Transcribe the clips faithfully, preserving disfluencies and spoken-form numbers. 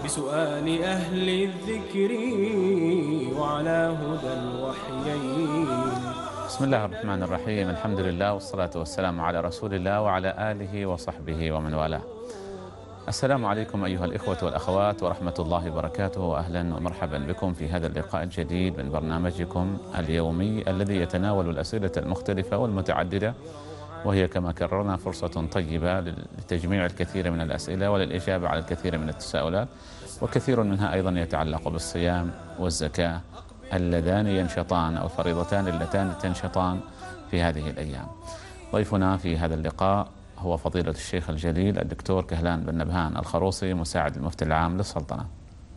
بسؤال أهل الذكر وعلى هدى الوحيين. بسم الله الرحمن الرحيم. الحمد لله والصلاة والسلام على رسول الله وعلى آله وصحبه ومن والاه. السلام عليكم أيها الإخوة والأخوات ورحمة الله وبركاته، وأهلا ومرحبا بكم في هذا اللقاء الجديد من برنامجكم اليومي الذي يتناول الأسئلة المختلفة والمتعددة، وهي كما كررنا فرصة طيبة لتجميع الكثير من الأسئلة وللإجابة على الكثير من التساؤلات، وكثير منها أيضا يتعلق بالصيام والزكاة اللذان ينشطان أو الفريضتان اللتان تنشطان في هذه الأيام. ضيفنا في هذا اللقاء هو فضيلة الشيخ الجليل الدكتور كهلان بن نبهان الخروصي، مساعد المفتي العام للسلطنة.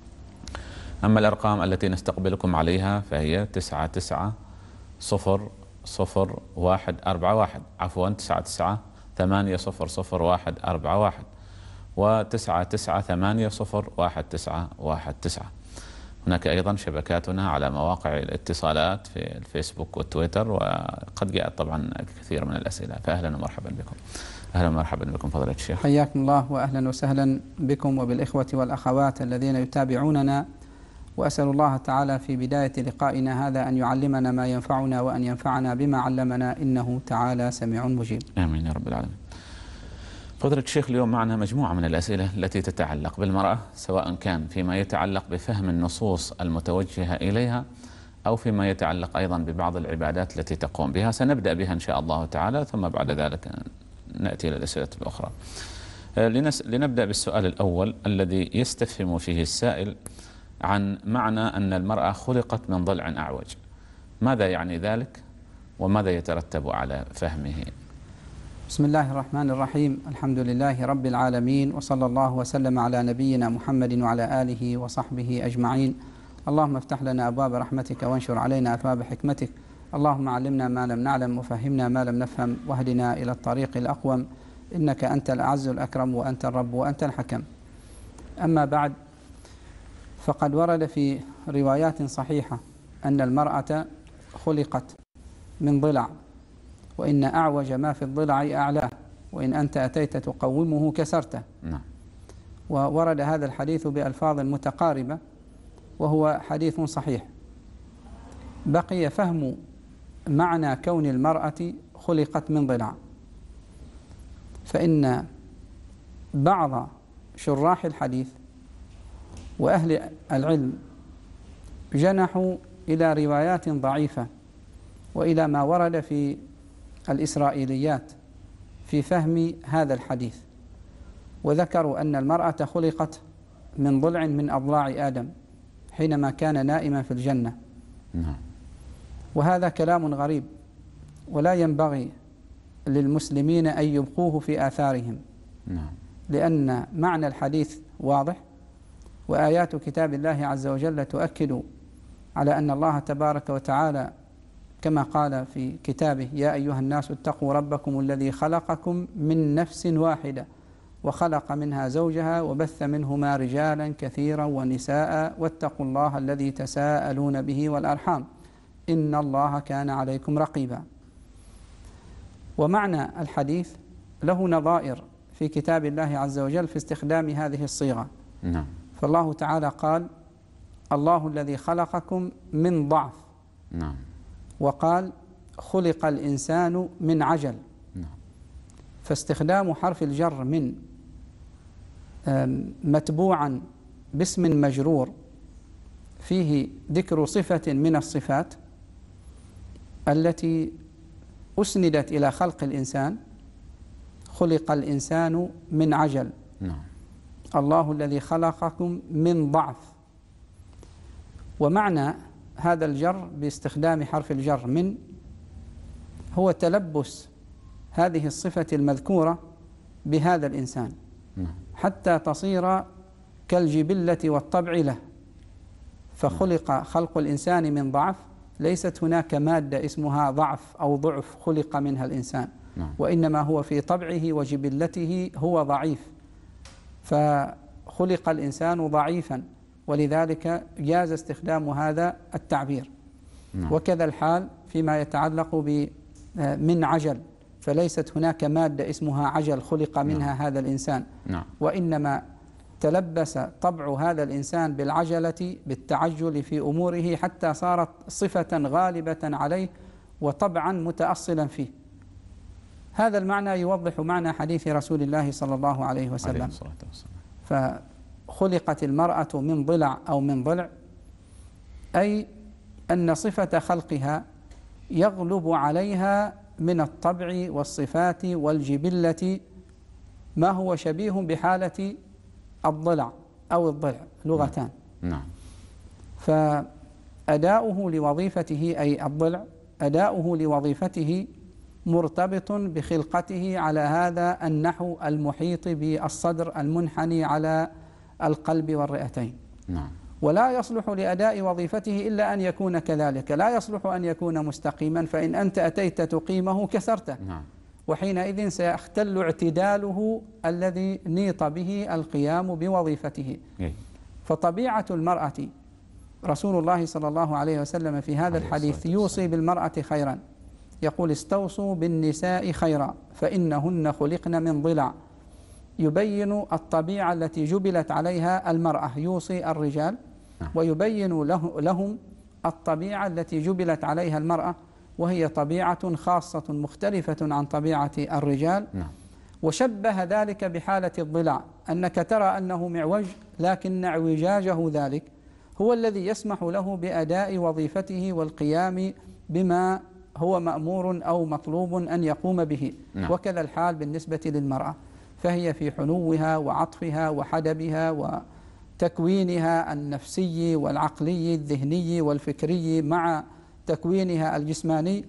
أما الأرقام التي نستقبلكم عليها فهي تسعة تسعة صفر صفر واحد أربعة واحد، عفوا تسعة تسعة ثمانية صفر صفر واحد أربعة واحد، وتسعة تسعة ثمانية صفر واحد تسعة واحد تسعة. هناك أيضا شبكاتنا على مواقع الاتصالات في الفيسبوك والتويتر، وقد جاءت طبعا الكثير من الأسئلة، فأهلا ومرحبا بكم. أهلا ومرحبا بكم فضيلة الشيخ. حياكم الله وأهلا وسهلا بكم وبالإخوة والأخوات الذين يتابعوننا، وأسأل الله تعالى في بداية لقائنا هذا أن يعلمنا ما ينفعنا وأن ينفعنا بما علمنا، إنه تعالى سميع مجيب. آمين يا رب العالمين. فضيلة الشيخ، اليوم معنا مجموعة من الأسئلة التي تتعلق بالمرأة، سواء كان فيما يتعلق بفهم النصوص المتوجهة إليها أو فيما يتعلق أيضا ببعض العبادات التي تقوم بها. سنبدأ بها إن شاء الله تعالى، ثم بعد ذلك نأتي إلى الأسئلة الأخرى. لنبدأ بالسؤال الأول الذي يستفهم فيه السائل عن معنى أن المرأة خلقت من ضلع أعوج. ماذا يعني ذلك وماذا يترتب على فهمه؟ بسم الله الرحمن الرحيم. الحمد لله رب العالمين، وصلى الله وسلم على نبينا محمد وعلى آله وصحبه أجمعين. اللهم افتح لنا أبواب رحمتك وانشر علينا أثواب حكمتك. اللهم علمنا ما لم نعلم وفهمنا ما لم نفهم، واهدنا إلى الطريق الأقوم، إنك أنت الأعز الأكرم وأنت الرب وأنت الحكم. أما بعد، فقد ورد في روايات صحيحة أن المرأة خلقت من ضلع، وإن أعوج ما في الضلع أعلاه، وإن أنت أتيت تقومه كسرته. نعم. وورد هذا الحديث بألفاظ متقاربة، وهو حديث صحيح. بقي فهم معنى كون المرأة خلقت من ضلع، فإن بعض شراح الحديث وأهل العلم جنحوا إلى روايات ضعيفة وإلى ما ورد في الإسرائيليات في فهم هذا الحديث، وذكروا أن المرأة خلقت من ضلع من أضلاع آدم حينما كان نائما في الجنة. وهذا كلام غريب، ولا ينبغي للمسلمين أن يبقوه في آثارهم، لأن معنى الحديث واضح، وآيات كتاب الله عز وجل تؤكد على أن الله تبارك وتعالى كما قال في كتابه: يا أيها الناس اتقوا ربكم الذي خلقكم من نفس واحدة وخلق منها زوجها وبث منهما رجالا كثيرا ونساء واتقوا الله الذي تساءلون به والأرحام إن الله كان عليكم رقيبا. ومعنى الحديث له نظائر في كتاب الله عز وجل في استخدام هذه الصيغة. نعم. فالله تعالى قال: الله الذي خلقكم من ضعف. نعم. وقال: خلق الإنسان من عجل. نعم. فاستخدام حرف الجر من متبوعا باسم مجرور فيه ذكر صفة من الصفات التي أسندت إلى خلق الإنسان. خلق الإنسان من عجل. نعم. الله الذي خلقكم من ضعف. ومعنى هذا الجر باستخدام حرف الجر من هو تلبس هذه الصفة المذكورة بهذا الإنسان حتى تصير كالجبلة والطبع له. فخلق خلق الإنسان من ضعف، ليست هناك مادة اسمها ضعف أو ضعف خلق منها الإنسان، وإنما هو في طبعه وجبلته هو ضعيف، فخلق الإنسان ضعيفا، ولذلك جاز استخدام هذا التعبير. نعم. وكذا الحال فيما يتعلق بمن عجل، فليست هناك مادة اسمها عجل خلق منها نعم. هذا الإنسان. نعم. وإنما تلبس طبع هذا الإنسان بالعجلة بالتعجل في أموره حتى صارت صفة غالبة عليه وطبعا متأصلا فيه. هذا المعنى يوضح معنى حديث رسول الله صلى الله عليه وسلم. فخلقت المرأة من ضلع أو من ضلع، أي أن صفة خلقها يغلب عليها من الطبع والصفات والجبلة ما هو شبيه بحالة الضلع أو الضلع لغتان. نعم. فأداؤه لوظيفته أي الضلع أداؤه لوظيفته مرتبط بخلقته على هذا النحو المحيط بالصدر المنحني على القلب والرئتين. نعم. ولا يصلح لأداء وظيفته إلا أن يكون كذلك، لا يصلح أن يكون مستقيما، فإن أنت أتيت تقيمه كسرته. نعم. وحينئذ سيختل اعتداله الذي نيط به القيام بوظيفته. فطبيعة المرأة رسول الله صلى الله عليه وسلم في هذا الحديث يوصي بالمرأة خيرا، يقول استوصوا بالنساء خيرا فإنهن خلقن من ضلع، يبين الطبيعة التي جبلت عليها المرأة، يوصي الرجال ويبين له لهم الطبيعة التي جبلت عليها المرأة، وهي طبيعة خاصة مختلفة عن طبيعة الرجال. وشبه ذلك بحالة الضلع، أنك ترى أنه معوج لكن اعوجاجه ذلك هو الذي يسمح له بأداء وظيفته والقيام بما هو مأمور أو مطلوب أن يقوم به. نعم. وكذا الحال بالنسبة للمرأة، فهي في حنوها وعطفها وحدبها وتكوينها النفسي والعقلي الذهني والفكري مع تكوينها الجسماني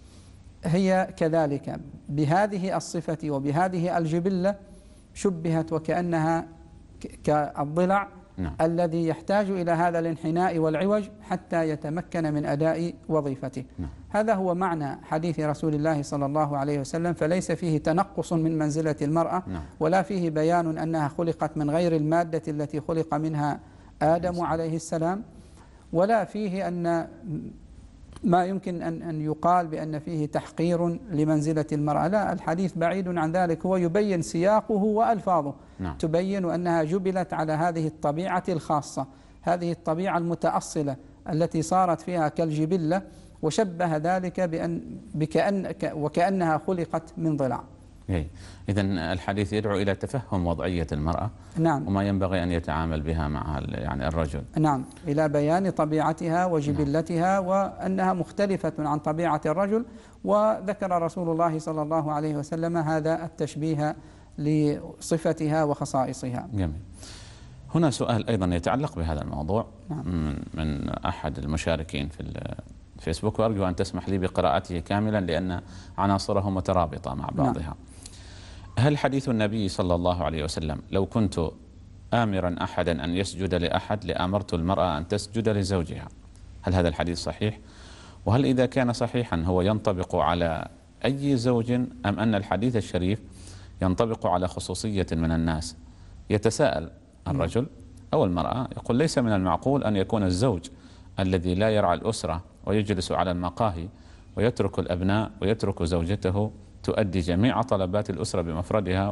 هي كذلك بهذه الصفة وبهذه الجبلة شبهت وكأنها كالضلع. نعم. الذي يحتاج إلى هذا الانحناء والعوج حتى يتمكن من أداء وظيفته. نعم. هذا هو معنى حديث رسول الله صلى الله عليه وسلم، فليس فيه تنقص من منزلة المرأة. نعم. ولا فيه بيان أنها خلقت من غير المادة التي خلق منها آدم عليه السلام، ولا فيه أن ما يمكن أن أن يقال بأن فيه تحقير لمنزلة المرأة. لا، الحديث بعيد عن ذلك، هو يبين سياقه وألفاظه. نعم. تبين أنها جبلت على هذه الطبيعة الخاصة، هذه الطبيعة المتأصلة التي صارت فيها كالجبلة، وشبه ذلك بأن بكأن وكأنها خلقت من ضلع. إذن الحديث يدعو إلى تفهم وضعية المرأة. نعم. وما ينبغي أن يتعامل بها مع يعني الرجل. نعم، إلى بيان طبيعتها وجبلتها. نعم. وأنها مختلفة عن طبيعة الرجل. وذكر رسول الله صلى الله عليه وسلم هذا التشبيه لصفتها وخصائصها. جميل. هنا سؤال أيضا يتعلق بهذا الموضوع. نعم. من أحد المشاركين في الفيسبوك، وأرجو أن تسمح لي بقراءته كاملا لأن عناصره مترابطة مع بعضها. نعم. هل حديث النبي صلى الله عليه وسلم لو كنت آمرا أحدا أن يسجد لأحد لأمرت المرأة أن تسجد لزوجها، هل هذا الحديث صحيح؟ وهل إذا كان صحيحا هو ينطبق على أي زوج، أم أن الحديث الشريف ينطبق على خصوصية من الناس؟ يتساءل الرجل أو المرأة، يقول ليس من المعقول أن يكون الزوج الذي لا يرعى الأسرة ويجلس على المقاهي ويترك الأبناء ويترك زوجته تؤدي جميع طلبات الأسرة بمفردها،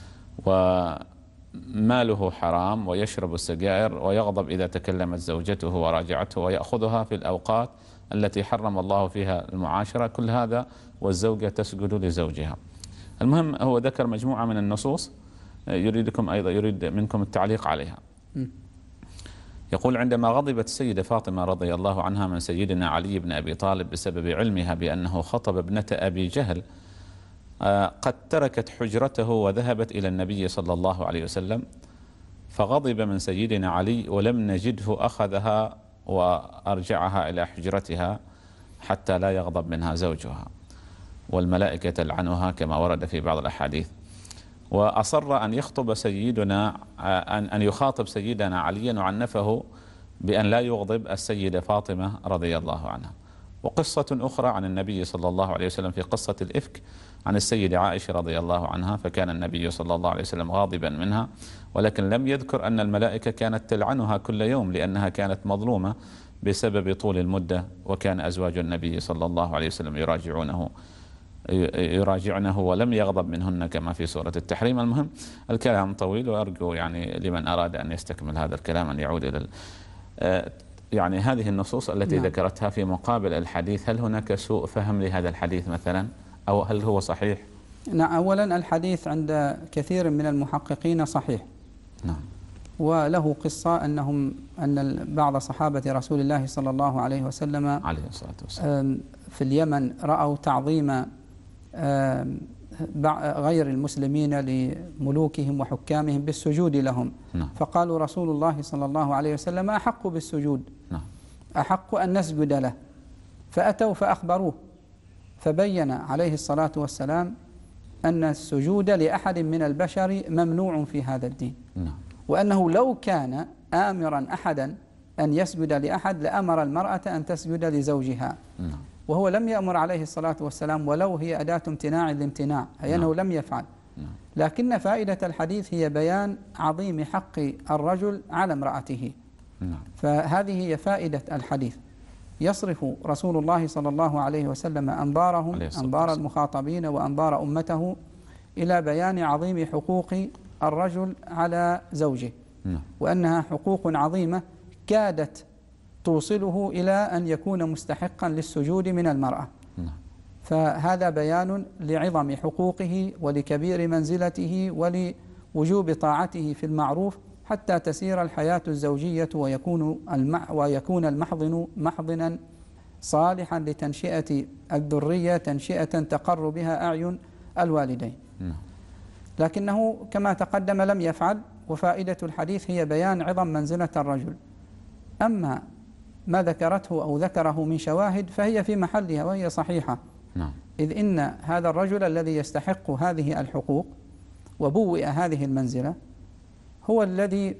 وماله حرام، ويشرب السجائر، ويغضب إذا تكلمت زوجته وراجعته، ويأخذها في الأوقات التي حرم الله فيها المعاشرة، كل هذا والزوجة تسجد لزوجها. المهم هو ذكر مجموعة من النصوص يريدكم أيضا يريد منكم التعليق عليها. يقول عندما غضبت السيدة فاطمة رضي الله عنها من سيدنا علي بن أبي طالب بسبب علمها بأنه خطب ابنة أبي جهل، قد تركت حجرته وذهبت إلى النبي صلى الله عليه وسلم، فغضب من سيدنا علي ولم نجده أخذها وأرجعها إلى حجرتها حتى لا يغضب منها زوجها، والملائكة تلعنها كما ورد في بعض الأحاديث. وأصر أن يخطب سيدنا أن أن يخاطب سيدنا عليا، وعنفه بأن لا يغضب السيدة فاطمة رضي الله عنها. وقصة أخرى عن النبي صلى الله عليه وسلم في قصة الإفك عن السيدة عائشة رضي الله عنها، فكان النبي صلى الله عليه وسلم غاضبا منها، ولكن لم يذكر أن الملائكة كانت تلعنها كل يوم لأنها كانت مظلومة بسبب طول المدة، وكان أزواج النبي صلى الله عليه وسلم يراجعونه يراجعنه ولم يغضب منهن كما في سورة التحريم. المهم الكلام طويل، وأرجو يعني لمن أراد أن يستكمل هذا الكلام أن يعود إلى يعني هذه النصوص التي نعم. ذكرتها في مقابل الحديث. هل هناك سوء فهم لهذا الحديث مثلا، أو هل هو صحيح؟ نعم، أولا الحديث عند كثير من المحققين صحيح. نعم. وله قصة أنهم أن بعض صحابة رسول الله صلى الله عليه وسلم عليه الصلاة والسلام في اليمن رأوا تعظيم غير المسلمين لملوكهم وحكامهم بالسجود لهم. نعم. فقالوا رسول الله صلى الله عليه وسلم أحق بالسجود، نعم. أحق أن نسجد له. فأتوا فأخبروه، فبين عليه الصلاة والسلام أن السجود لأحد من البشر ممنوع في هذا الدين. نعم. وأنه لو كان آمرا أحدا أن يسجد لأحد لأمر المرأة أن تسجد لزوجها. نعم. وهو لم يأمر عليه الصلاة والسلام، ولو هي أداة امتناع الامتناع، أي أنه لم يفعل. لكن فائدة الحديث هي بيان عظيم حق الرجل على امرأته. فهذه هي فائدة الحديث. يصرف رسول الله صلى الله عليه وسلم أنظارهم، أنظار المخاطبين وأنظار أمته، إلى بيان عظيم حقوق الرجل على زوجه، وأنها حقوق عظيمة كادت توصله إلى أن يكون مستحقا للسجود من المرأة. فهذا بيان لعظم حقوقه ولكبير منزلته ولوجوب طاعته في المعروف، حتى تسير الحياة الزوجية ويكون المع ويكون المحضن محضنا صالحا لتنشئة الذرية، تنشئة تقر بها أعين الوالدين. لكنه كما تقدم لم يفعل. وفائدة الحديث هي بيان عظم منزلة الرجل. أما ما ذكرته أو ذكره من شواهد فهي في محلها وهي صحيحة. نعم. إذ إن هذا الرجل الذي يستحق هذه الحقوق وبوئ هذه المنزلة هو الذي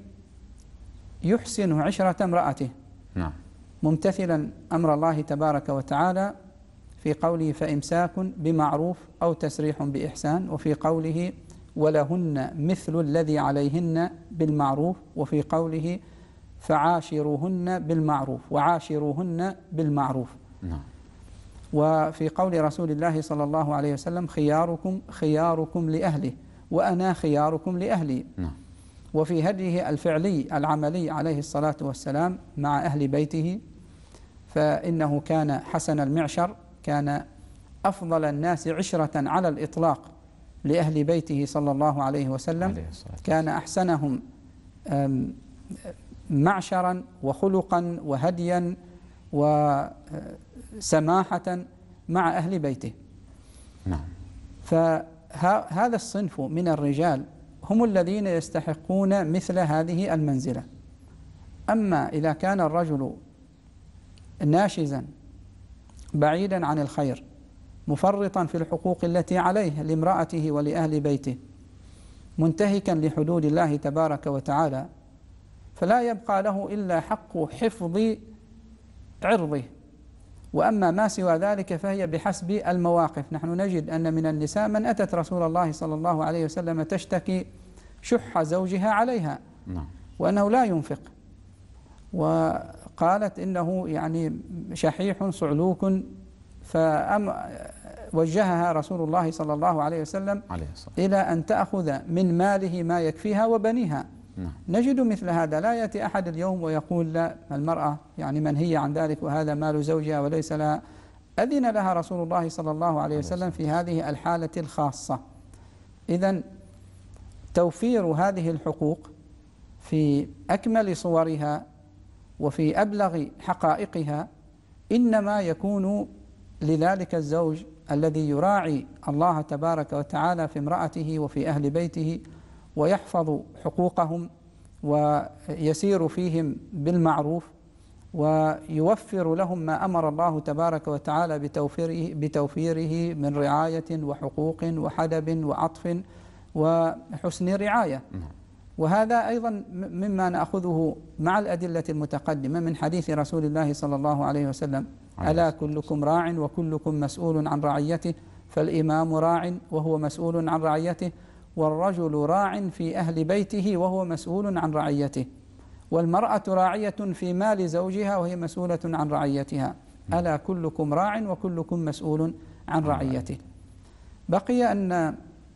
يحسن عشرة امرأته. نعم. ممتثلا أمر الله تبارك وتعالى في قوله فإمساك بمعروف أو تسريح بإحسان، وفي قوله ولهن مثل الذي عليهن بالمعروف، وفي قوله فعاشروهن بالمعروف وعاشروهن بالمعروف. نعم. وفي قول رسول الله صلى الله عليه وسلم خياركم خياركم لأهله وأنا خياركم لأهلي. نعم. وفي هديه الفعلي العملي عليه الصلاة والسلام مع أهل بيته، فإنه كان حسن المعشر، كان أفضل الناس عشرة على الإطلاق لأهل بيته صلى الله عليه وسلم، كان أحسنهم معشرا وخلقا وهديا وسماحة مع أهل بيته. نعم. فهذا الصنف من الرجال هم الذين يستحقون مثل هذه المنزلة. أما إذا كان الرجل ناشزا بعيدا عن الخير، مفرطا في الحقوق التي عليه لامرأته ولأهل بيته، منتهكا لحدود الله تبارك وتعالى، فلا يبقى له إلا حق حفظ عرضه. وأما ما سوى ذلك فهي بحسب المواقف. نحن نجد أن من النساء من أتت رسول الله صلى الله عليه وسلم تشتكي شح زوجها عليها وأنه لا ينفق، وقالت إنه يعني شحيح صعلوك، فوجهها رسول الله صلى الله عليه وسلم إلى أن تأخذ من ماله ما يكفيها وبنيها. نجد مثل هذا. لا يأتي أحد اليوم ويقول لا، المرأة يعني منهية عن ذلك وهذا مال زوجها وليس لها. أذن لها رسول الله صلى الله عليه وسلم في هذه الحالة الخاصة. إذن توفير هذه الحقوق في أكمل صورها وفي أبلغ حقائقها إنما يكون لذلك الزوج الذي يراعي الله تبارك وتعالى في امرأته وفي أهل بيته ويحفظ حقوقهم ويسير فيهم بالمعروف ويوفر لهم ما أمر الله تبارك وتعالى بتوفيره, بتوفيره من رعاية وحقوق وحدب وعطف وحسن رعاية. وهذا أيضا مما نأخذه مع الأدلة المتقدمة من حديث رسول الله صلى الله عليه وسلم: ألا كلكم راع وكلكم مسؤول عن رعيته، فالإمام راع وهو مسؤول عن رعيته، والرجل راع في أهل بيته وهو مسؤول عن رعيته، والمرأة راعية في مال زوجها وهي مسؤولة عن رعيتها. ألا كلكم راع وكلكم مسؤول عن رعيته. بقي أن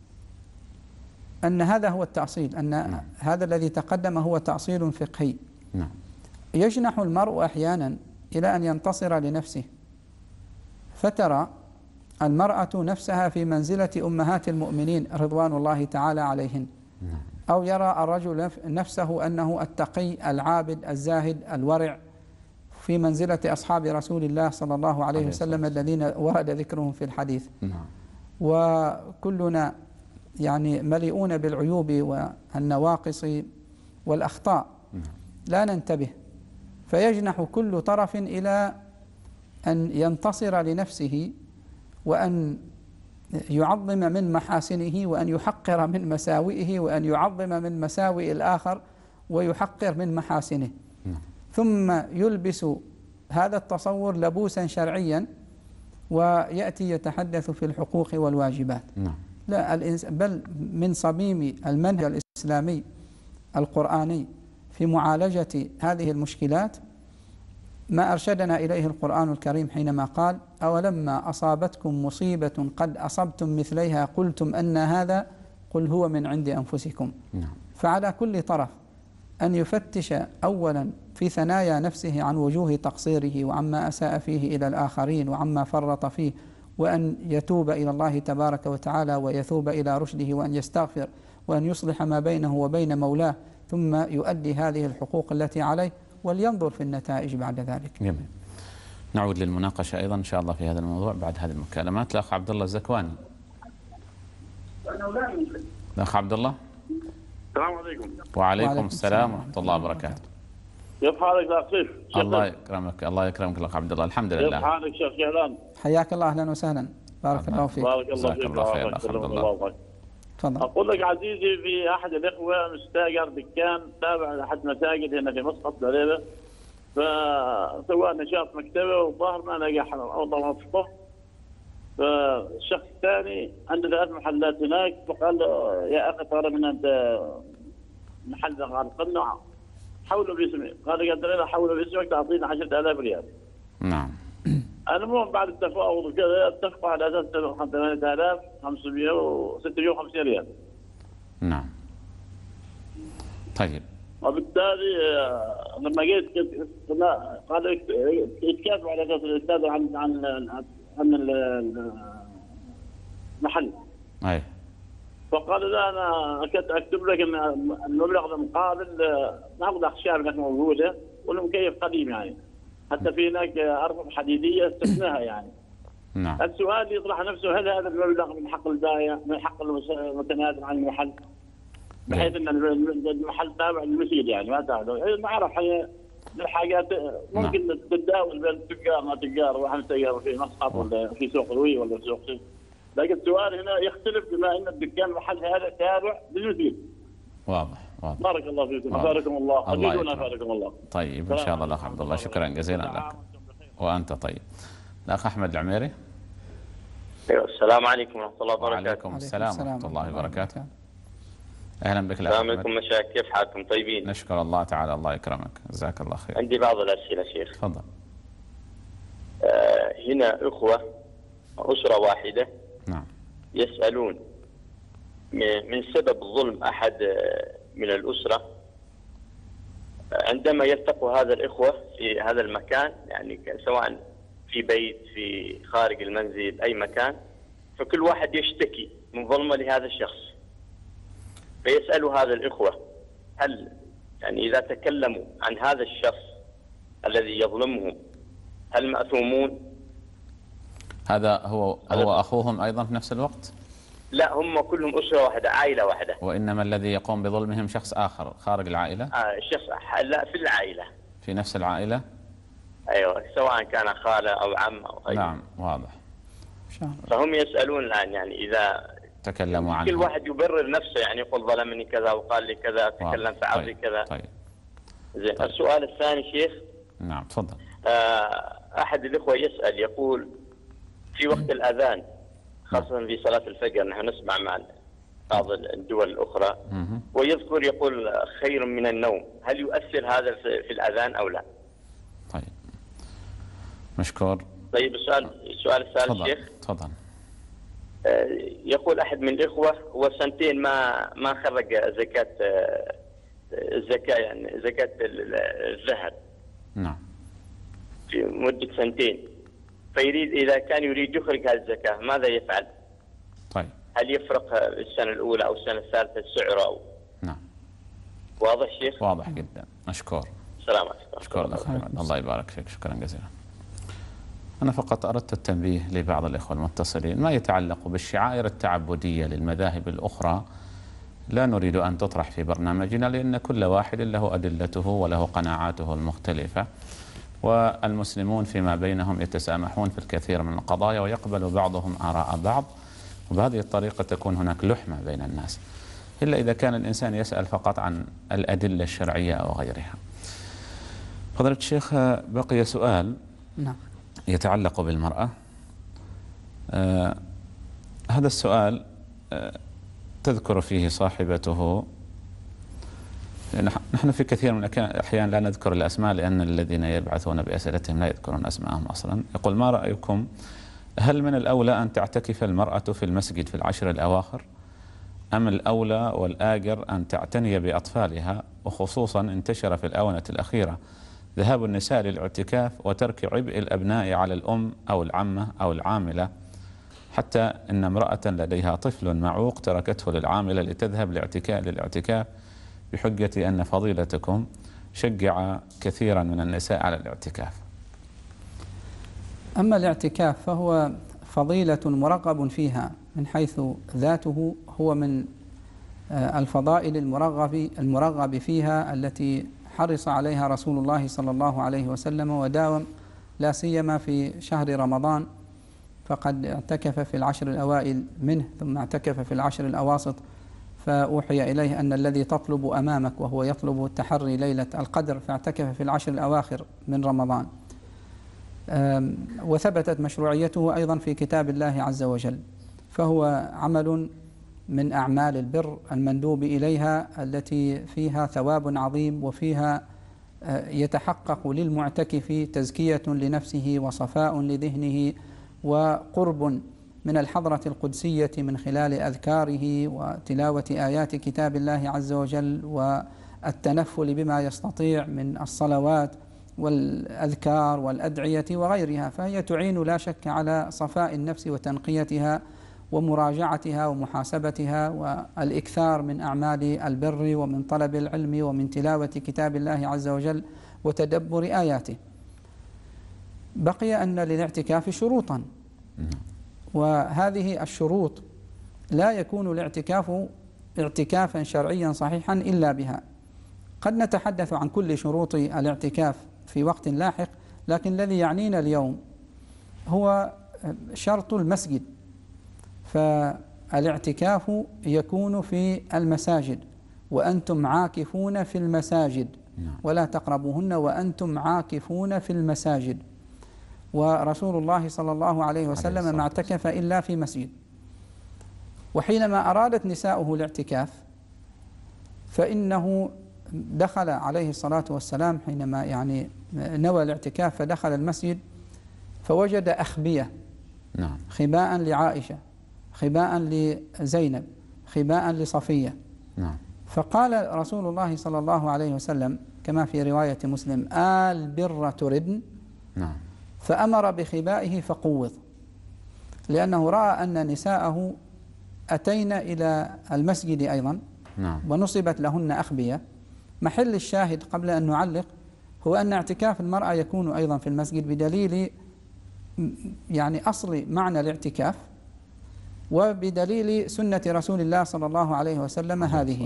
أن هذا هو التأصيل، أن نعم. هذا الذي تقدم هو تأصيل فقهي. نعم. يجنح المرء أحيانا إلى أن ينتصر لنفسه، فترى المرأة نفسها في منزلة أمهات المؤمنين رضوان الله تعالى عليهن، نعم. أو يرى الرجل نفسه أنه التقي العابد الزاهد الورع في منزلة أصحاب رسول الله صلى الله عليه وسلم الذين ورد ذكرهم في الحديث. نعم. وكلنا يعني مليئون بالعيوب والنواقص والأخطاء، لا ننتبه، فيجنح كل طرف إلى أن ينتصر لنفسه وأن يعظم من محاسنه وأن يحقر من مساوئه وأن يعظم من مساوئ الآخر ويحقر من محاسنه، ثم يلبس هذا التصور لبوسا شرعيا ويأتي يتحدث في الحقوق والواجبات. لا، بل من صميم المنهج الإسلامي القرآني في معالجة هذه المشكلات ما أرشدنا إليه القرآن الكريم حينما قال: أولما أصابتكم مصيبة قد أصبتم مثليها قلتم أن هذا قل هو من عند أنفسكم. فعلى كل طرف أن يفتش أولا في ثنايا نفسه عن وجوه تقصيره وعما أساء فيه إلى الآخرين وعما فرط فيه، وأن يتوب إلى الله تبارك وتعالى ويثوب إلى رشده وأن يستغفر وأن يصلح ما بينه وبين مولاه، ثم يؤدي هذه الحقوق التي عليه ولينظر في النتائج بعد ذلك. جميل. نعود للمناقشة أيضا إن شاء الله في هذا الموضوع بعد هذه المكالمات. الأخ عبد الله الزكواني. الأخ عبد الله. السلام عليكم. وعليكم السلام ورحمة الله وبركاته. كيف حالك يا سيف؟ الله يكرمك، الله يكرمك الأخ عبد الله. الحمد لله. كيف حالك شيخ جهلان؟ حياك الله، أهلا وسهلا، بارك الله فيك. بارك الله فيك. الله خير أخ عبد الله. تفضل. أقول لك عزيزي، في أحد الإخوة مستاجر دكان تابع لأحد مساجد هنا في مسقط العريبة، فسوى نشاط مكتبه وظهر ما لقى أوضاع موظفه، فالشخص الثاني عنده ثلاث محلات هناك، فقال له: يا أخي طالب من أنت محل قال قنع حوله باسمي، قال: قدر له حوله باسمك تعطينا عشرة آلاف ريال. نعم. المهم بعد التفاوض وكذا اتفقوا على اساس ثمانية آلاف وخمسمائة وستة وخمسين ريال. نعم. طيب. وبالتالي لما جيت قال يتكاتبوا على اساس الاستاذ عن عن عن المحل. اي. فقال: لا، انا كنت اكتب لك ان المبلغ المقابل ناخذ اخشاب هناك موجوده والمكيف قديم يعني. حتى في هناك أرفف حديدية استثناها يعني. نعم. السؤال يطرح نفسه: هل هذا المبلغ من حق البائع من حق المتنازل عن المحل؟ بحيث أن المحل تابع للمسجد يعني ما تعرف ما أعرف الحاجات ممكن نعم. تتداول بين التجار ما تجار، واحد تجار في مسقط ولا في سوق الوي ولا في سوق شيء. لكن السؤال هنا يختلف بما أن الدكان المحل هذا تابع للمسجد. واضح. واضح. بارك الله فيكم. باركم الله. الله باركم الله. طيب إن شاء الله الأخ عبد الله، شكرا جزيلا لك. وأنت طيب. الأخ أحمد العميري. السلام عليكم ورحمة الله وبركاته. وعليكم السلام ورحمة الله وبركاته. أهلا بك. السلام عليكم مشايخ، كيف حالكم؟ طيبين؟ نشكر الله تعالى، الله يكرمك، جزاك الله خير. عندي بعض الأسئلة شيخ. تفضل. آه هنا إخوة أسرة واحدة. نعم. يسألون من سبب ظلم أحد من الأسرة عندما يلتقوا هذا الإخوة في هذا المكان، يعني سواء في بيت في خارج المنزل أي مكان، فكل واحد يشتكي من ظلمه لهذا الشخص، فيسألوا هذا الإخوة: هل يعني إذا تكلموا عن هذا الشخص الذي يظلمهم هل مأثومون؟ هذا هو هو أخوهم أيضا في نفس الوقت؟ لا، هم كلهم أسرة واحدة، عائلة واحدة. وإنما الذي يقوم بظلمهم شخص آخر خارج العائلة؟ آه شخص لا في العائلة. في نفس العائلة؟ أيوة، سواء كان خالة أو عم أو أي. نعم واضح. فهم يسألون الآن يعني إذا تكلموا عنه، كل واحد يبرر نفسه، يعني يقول ظلمني كذا وقال لي كذا، تكلم في عرضي طيب. كذا. طيب. زين. طيب. السؤال الثاني شيخ. نعم تفضل. آه أحد الإخوة يسأل يقول: في وقت الأذان خاصة في صلاة الفجر نحن نسمع مع بعض الدول الأخرى ويذكر يقول خير من النوم، هل يؤثر هذا في الأذان أو لا؟ طيب مشكور. طيب السؤال السؤال الثالث شيخ. تفضل. يقول أحد من الإخوة هو سنتين ما ما خرج زكاة الزكاة يعني زكاة الذهب. نعم. في مدة سنتين، فيريد إذا كان يريد يخرج هذه الزكاة ماذا يفعل؟ طيب. هل يفرق السنة الأولى أو السنة الثالثة السعر أو؟ نعم. واضح شيخ؟ واضح جدا، مشكور. السلام عليكم. شكرا لك، الله يبارك فيك، شكرا جزيلا. أنا فقط أردت التنبيه لبعض الإخوة المتصلين ما يتعلق بالشعائر التعبدية للمذاهب الأخرى لا نريد أن تطرح في برنامجنا، لأن كل واحد له أدلته وله قناعاته المختلفة، والمسلمون فيما بينهم يتسامحون في الكثير من القضايا ويقبل بعضهم آراء بعض، وبهذه الطريقة تكون هناك لحمة بين الناس، إلا إذا كان الإنسان يسأل فقط عن الأدلة الشرعية أو غيرها. فضيلة الشيخ، بقي سؤال نعم. يتعلق بالمرأة. آه هذا السؤال آه تذكر فيه صاحبته، نحن في كثير من الأحيان لا نذكر الأسماء لأن الذين يبعثون بأسئلتهم لا يذكرون أسماءهم أصلا. يقول: ما رأيكم، هل من الأولى أن تعتكف المرأة في المسجد في العشر الأواخر، أم الأولى والآجر أن تعتني بأطفالها، وخصوصا انتشر في الآونة الأخيرة ذهاب النساء للاعتكاف وترك عبء الأبناء على الأم أو العمة أو العاملة، حتى أن امرأة لديها طفل معوق تركته للعاملة لتذهب للاعتكاف بحجة أن فضيلتكم شجع كثيرا من النساء على الاعتكاف. أما الاعتكاف فهو فضيلة مرغب فيها من حيث ذاته، هو من الفضائل المرغب المرغب فيها التي حرص عليها رسول الله صلى الله عليه وسلم وداوم، لا سيما في شهر رمضان، فقد اعتكف في العشر الأوائل منه، ثم اعتكف في العشر الأواسط، فأوحي إليه أن الذي تطلب أمامك، وهو يطلب التحري ليلة القدر، فاعتكف في العشر الأواخر من رمضان. وثبتت مشروعيته أيضا في كتاب الله عز وجل، فهو عمل من أعمال البر المندوب إليها التي فيها ثواب عظيم، وفيها يتحقق للمعتكف تزكية لنفسه وصفاء لذهنه وقرب من الحضرة القدسية من خلال أذكاره وتلاوة آيات كتاب الله عز وجل والتنفل بما يستطيع من الصلوات والأذكار والأدعية وغيرها، فهي تعين لا شك على صفاء النفس وتنقيتها ومراجعتها ومحاسبتها والإكثار من أعمال البر ومن طلب العلم ومن تلاوة كتاب الله عز وجل وتدبر آياته. بقي أن للاعتكاف شروطا، وهذه الشروط لا يكون الاعتكاف اعتكافا شرعيا صحيحا إلا بها. قد نتحدث عن كل شروط الاعتكاف في وقت لاحق، لكن الذي يعنينا اليوم هو شرط المسجد. فالاعتكاف يكون في المساجد، وأنتم عاكفون في المساجد، ولا تقربوهن وأنتم عاكفون في المساجد. ورسول الله صلى الله عليه وسلم ما اعتكف إلا في مسجد. وحينما أرادت نساؤه الاعتكاف فإنه دخل عليه الصلاة والسلام، حينما يعني نوى الاعتكاف فدخل المسجد فوجد أخبية، نعم، خباء لعائشة، خباء لزينب، خباء لصفية. نعم. فقال رسول الله صلى الله عليه وسلم كما في رواية مسلم: آل بر تردن. نعم. فأمر بخبائه فقوض، لأنه رأى أن نساءه أتين إلى المسجد أيضا، نعم، ونصبت لهن أخبية. محل الشاهد قبل أن نعلق هو أن اعتكاف المرأة يكون أيضا في المسجد بدليل يعني أصل معنى الاعتكاف، وبدليل سنة رسول الله صلى الله عليه وسلم هذه.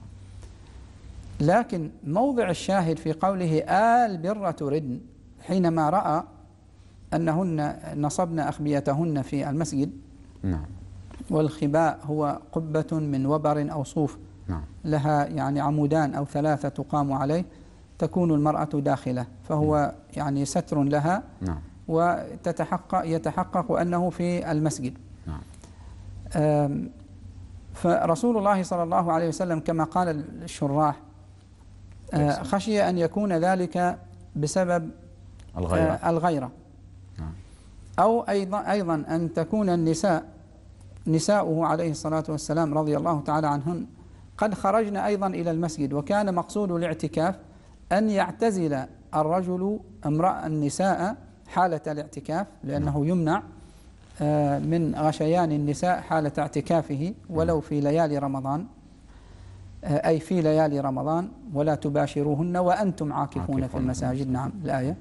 لكن موضع الشاهد في قوله آل بر تردن، حينما رأى أنهن نصبن أخبيتهن في المسجد، نعم، والخباء هو قبة من وبر أو صوف، نعم، لها يعني عمودان أو ثلاثة تقام عليه، تكون المرأة داخلة، فهو يعني ستر لها، نعم، وتتحقق يتحقق أنه في المسجد. نعم. فرسول الله صلى الله عليه وسلم كما قال الشراح خشي أن يكون ذلك بسبب الغيرة, الغيرة. نعم. أو أيضا, أيضا أن تكون النساء نساؤه عليه الصلاة والسلام رضي الله تعالى عنهن قد خرجن أيضا إلى المسجد، وكان مقصود الاعتكاف أن يعتزل الرجل امرأة النساء حالة الاعتكاف، لأنه يمنع من غشيان النساء حالة اعتكافه ولو في ليالي رمضان، أي في ليالي رمضان، ولا تباشروهن وأنتم عاكفون في المساجد. نعم الآية.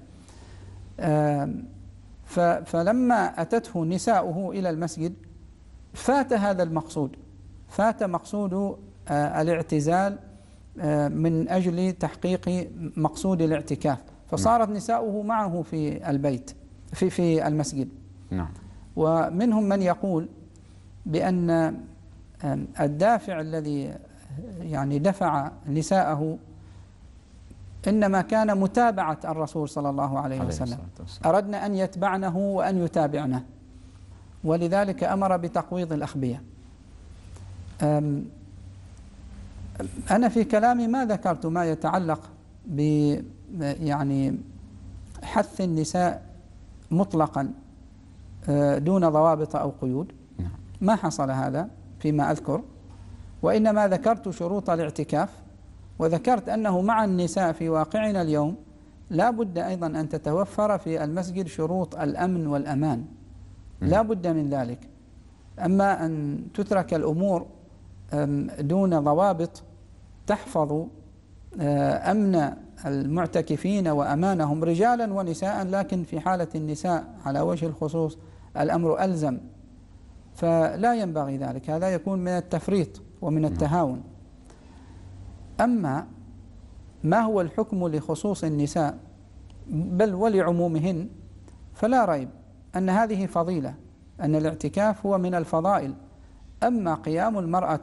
فلما أتته نساؤه إلى المسجد فات هذا المقصود، فات مقصود الاعتزال من أجل تحقيق مقصود الاعتكاف، فصارت نساؤه معه في البيت في في المسجد. نعم. ومنهم من يقول بأن الدافع الذي يعني دفع نساءه إنما كان متابعة الرسول صلى الله عليه وسلم، أردنا أن يتبعنه وأن يتابعنه، ولذلك أمر بتقويض الأخبية. أنا في كلامي ما ذكرت ما يتعلق ب يعني حث النساء مطلقا دون ضوابط أو قيود، ما حصل هذا فيما أذكر، وإنما ذكرت شروط الاعتكاف، وذكرت أنه مع النساء في واقعنا اليوم لا بد أيضا أن تتوفر في المسجد شروط الأمن والأمان، لا بد من ذلك. أما أن تترك الأمور دون ضوابط تحفظ أمن المعتكفين وأمانهم رجالا ونساء، لكن في حالة النساء على وجه الخصوص الأمر ألزم، فلا ينبغي ذلك، هذا يكون من التفريط ومن التهاون. أما ما هو الحكم لخصوص النساء بل ولعمومهن، فلا ريب أن هذه فضيلة، أن الاعتكاف هو من الفضائل. أما قيام المرأة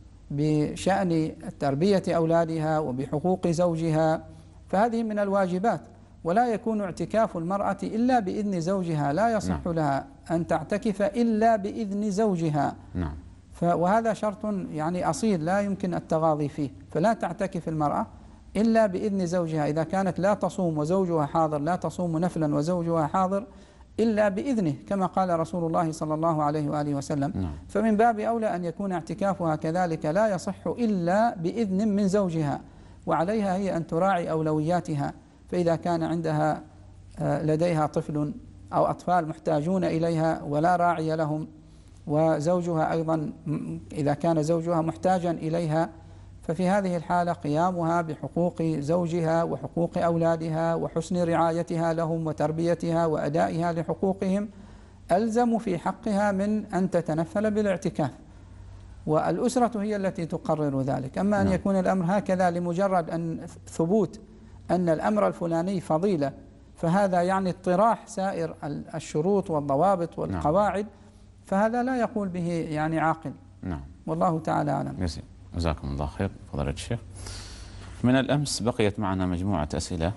بشأن تربية أولادها وبحقوق زوجها فهذه من الواجبات، ولا يكون اعتكاف المرأة إلا بإذن زوجها، لا يصح نعم. لها أن تعتكف إلا بإذن زوجها. نعم. وهذا شرط يعني أصيل لا يمكن التغاضي فيه، فلا تعتكف المرأة إلا بإذن زوجها. إذا كانت لا تصوم وزوجها حاضر، لا تصوم نفلا وزوجها حاضر إلا بإذنه، كما قال رسول الله صلى الله عليه وآله وسلم. نعم. فمن باب أولى أن يكون اعتكافها كذلك لا يصح إلا بإذن من زوجها، وعليها هي أن تراعي أولوياتها. فإذا كان عندها لديها طفل أو أطفال محتاجون إليها ولا راعي لهم، وزوجها أيضا إذا كان زوجها محتاجا إليها، ففي هذه الحالة قيامها بحقوق زوجها وحقوق أولادها وحسن رعايتها لهم وتربيتها وأدائها لحقوقهم ألزم في حقها من أن تتنفل بالاعتكاف، والأسرة هي التي تقرر ذلك. أما أن يكون الأمر هكذا لمجرد أن ثبوت أن الأمر الفلاني فضيلة، فهذا يعني اطراح سائر الشروط والضوابط والقواعد، فهذا لا يقول به يعني عاقل. نعم. والله تعالى أعلم. يسير. جزاكم الله خير فضيلة الشيخ. من الأمس بقيت معنا مجموعة أسئلة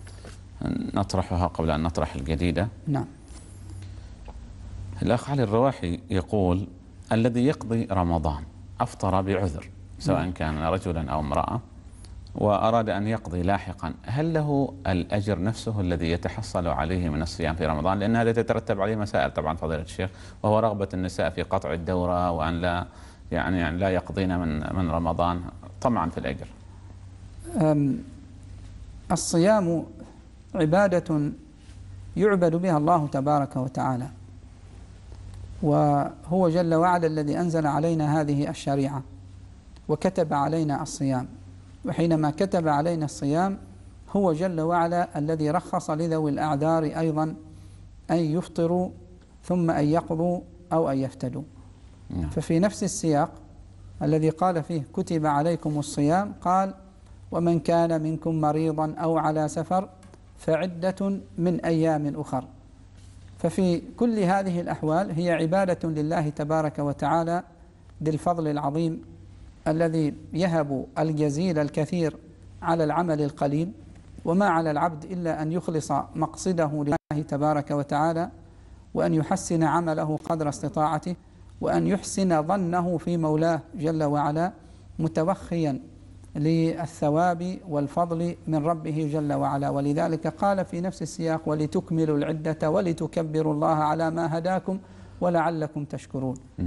نطرحها قبل أن نطرح الجديدة. نعم. الأخ علي الرواحي يقول: الذي يقضي رمضان أفطر بعذر سواء نعم. كان رجلا أو امرأة، وأراد أن يقضي لاحقا، هل له الأجر نفسه الذي يتحصل عليه من الصيام في رمضان؟ لأن هذا يترتب عليه مسائل طبعا فضيلة الشيخ، وهو رغبة النساء في قطع الدورة وأن لا يعني, يعني لا يقضين من من رمضان طمعا في الأجر. الصيام عبادة يعبد بها الله تبارك وتعالى، وهو جل وعلا الذي أنزل علينا هذه الشريعة وكتب علينا الصيام. وحينما كتب علينا الصيام هو جل وعلا الذي رخص لذوي الأعذار أيضا أن يفطروا ثم أن يقضوا أو أن يفتدوا. نعم. ففي نفس السياق الذي قال فيه كتب عليكم الصيام قال: ومن كان منكم مريضا أو على سفر فعدة من أيام أخر. ففي كل هذه الأحوال هي عبادة لله تبارك وتعالى بالفضل العظيم الذي يهب الجزيل الكثير على العمل القليل، وما على العبد إلا أن يخلص مقصده لله تبارك وتعالى، وأن يحسن عمله قدر استطاعته، وأن يحسن ظنه في مولاه جل وعلا، متوخيا للثواب والفضل من ربه جل وعلا. ولذلك قال في نفس السياق: ولتكملوا العدة ولتكبروا الله على ما هداكم ولعلكم تشكرون. نعم.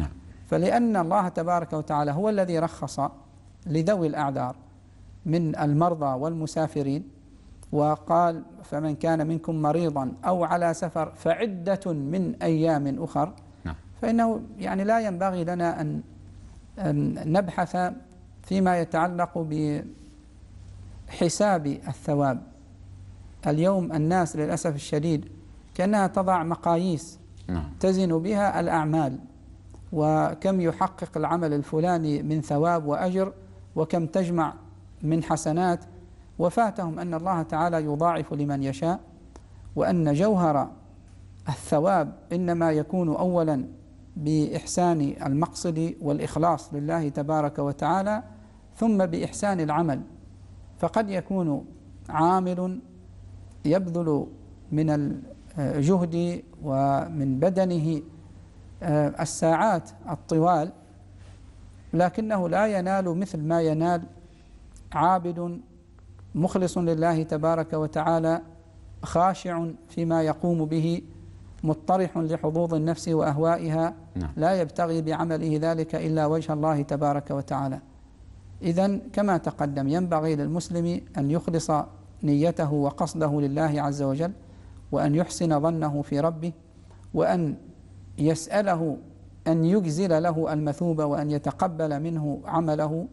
فلأن الله تبارك وتعالى هو الذي رخص لذوي الأعذار من المرضى والمسافرين، وقال فمن كان منكم مريضا أو على سفر فعدة من أيام أخر، فإنه يعني لا ينبغي لنا أن نبحث فيما يتعلق بحساب الثواب. اليوم الناس للأسف الشديد كأنها تضع مقاييس تزن بها الأعمال، وكم يحقق العمل الفلاني من ثواب وأجر وكم تجمع من حسنات، وفاتهم أن الله تعالى يضاعف لمن يشاء، وأن جوهر الثواب إنما يكون أولا بإحسان المقصد والإخلاص لله تبارك وتعالى، ثم بإحسان العمل. فقد يكون عامل يبذل من الجهد ومن بدنه الساعات الطوال، لكنه لا ينال مثل ما ينال عابد مخلص لله تبارك وتعالى، خاشع فيما يقوم به، مطرح لحظوظ النفس وأهوائها، لا يبتغي بعمله ذلك إلا وجه الله تبارك وتعالى. إذن كما تقدم ينبغي للمسلم أن يخلص نيته وقصده لله عز وجل، وأن يحسن ظنه في ربه، وأن يسأله أن يجزل له المثوبة وأن يتقبل منه عمله،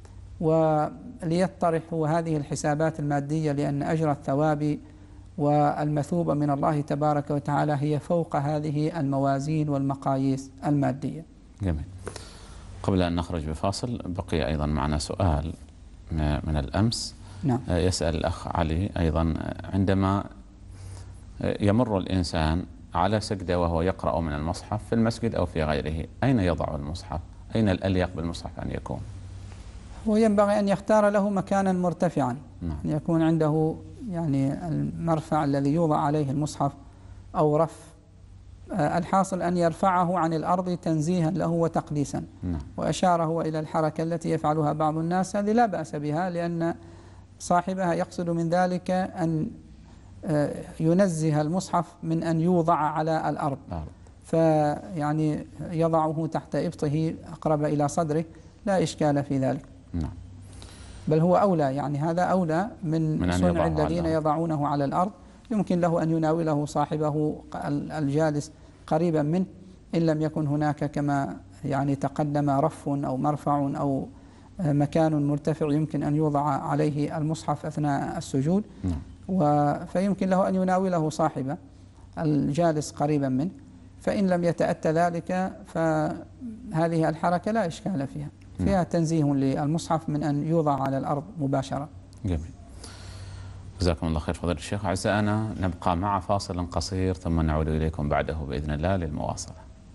وليطرح هذه الحسابات المادية، لأن أجر الثواب والمثوبة من الله تبارك وتعالى هي فوق هذه الموازين والمقاييس المادية. جميل. قبل أن نخرج بفاصل بقي أيضا معنا سؤال من الأمس. نعم. يسأل الأخ علي أيضا، عندما يمر الإنسان على سجدة وهو يقرأ من المصحف في المسجد أو في غيره، أين يضع المصحف؟ أين الأليق بالمصحف أن يكون؟ وينبغي أن يختار له مكانا مرتفعا، نعم. أن يكون عنده يعني المرفع الذي يوضع عليه المصحف أو رف، الحاصل أن يرفعه عن الأرض تنزيها له وتقديسا. نعم. وأشار هو إلى الحركة التي يفعلها بعض الناس، هذه لا بأس بها، لأن صاحبها يقصد من ذلك أن ينزه المصحف من أن يوضع على الأرض، فيعني يضعه تحت إبطه أقرب إلى صدره، لا إشكال في ذلك. نعم. بل هو أولى، يعني هذا أولى من, من صنع الذين يضعونه على الأرض. يمكن له أن يناوله صاحبه الجالس قريبا منه، إن لم يكن هناك كما يعني تقدم رف أو مرفع أو مكان مرتفع يمكن أن يوضع عليه المصحف أثناء السجود. نعم. فيمكن له أن يناوله صاحبه الجالس قريبا منه، فإن لم يتأتى ذلك فهذه الحركة لا إشكال فيها، فيها تنزيه للمصحف من أن يوضع على الأرض مباشرة. جميل. جزاكم الله خير فضيلة الشيخ. أعزائنا نبقى مع فاصل قصير ثم نعود إليكم بعده بإذن الله للمواصلة.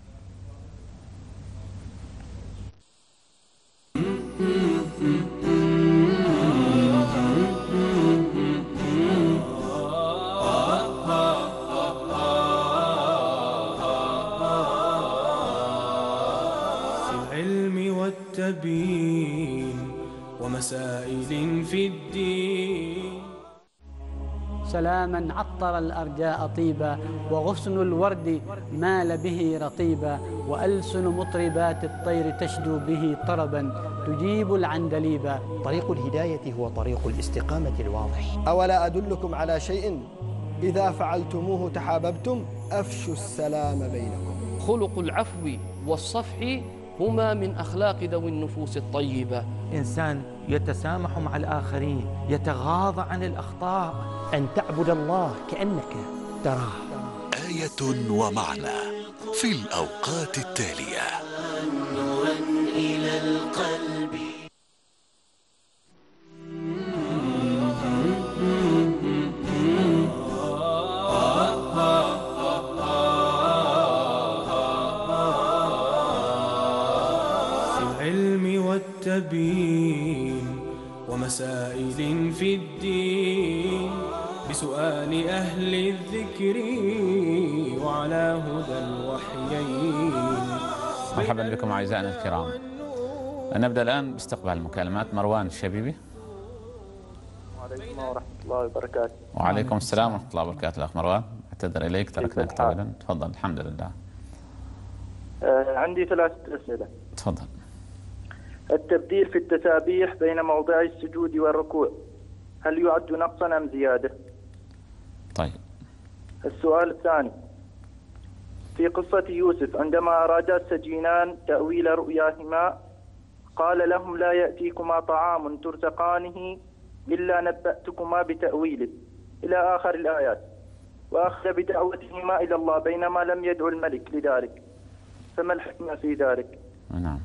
والتبيين ومسائل في الدين. سلاما عطر الأرجاء طيبا، وغصن الورد مال به رطيبا، وألسن مطربات الطير تشدو به طربا تجيب العندليبا. طريق الهداية هو طريق الاستقامة الواضح. أولا أدلكم على شيء إذا فعلتموه تحاببتم، أفشوا السلام بينكم. خلق العفو والصفح هما من أخلاق ذوي النفوس الطيبة. إنسان يتسامح مع الآخرين، يتغاضى عن الأخطاء. أن تعبد الله كأنك تراه. آية ومعنى في الأوقات التالية. نورا إلى القلب. والتبيين ومسائل في الدين، بسؤال أهل الذكر وعلى هدى الوحيين. مرحبا بكم أعزائنا الكرام. نبدأ الآن باستقبال المكالمات. مروان الشبيبي. وعليكم ورحمة الله وبركاته. وعليكم السلام ورحمة الله وبركاته. الأخ مروان، أعتذر إليك تركناك طويلا. تفضل. الحمد لله. آه عندي ثلاثة أسئلة. تفضل. التبديل في التسابيح بين موضعي السجود والركوع هل يعد نقصا أم زيادة؟ طيب. السؤال الثاني، في قصة يوسف عندما أرادا السجينان تأويل رؤياهما قال لهم لا يأتيكما طعام ترزقانه إلا نبأتكما بتأويله إلى آخر الآيات، وأخذ بدعوتهما إلى الله بينما لم يدعو الملك لذلك، فما الحكمة في ذلك؟ نعم.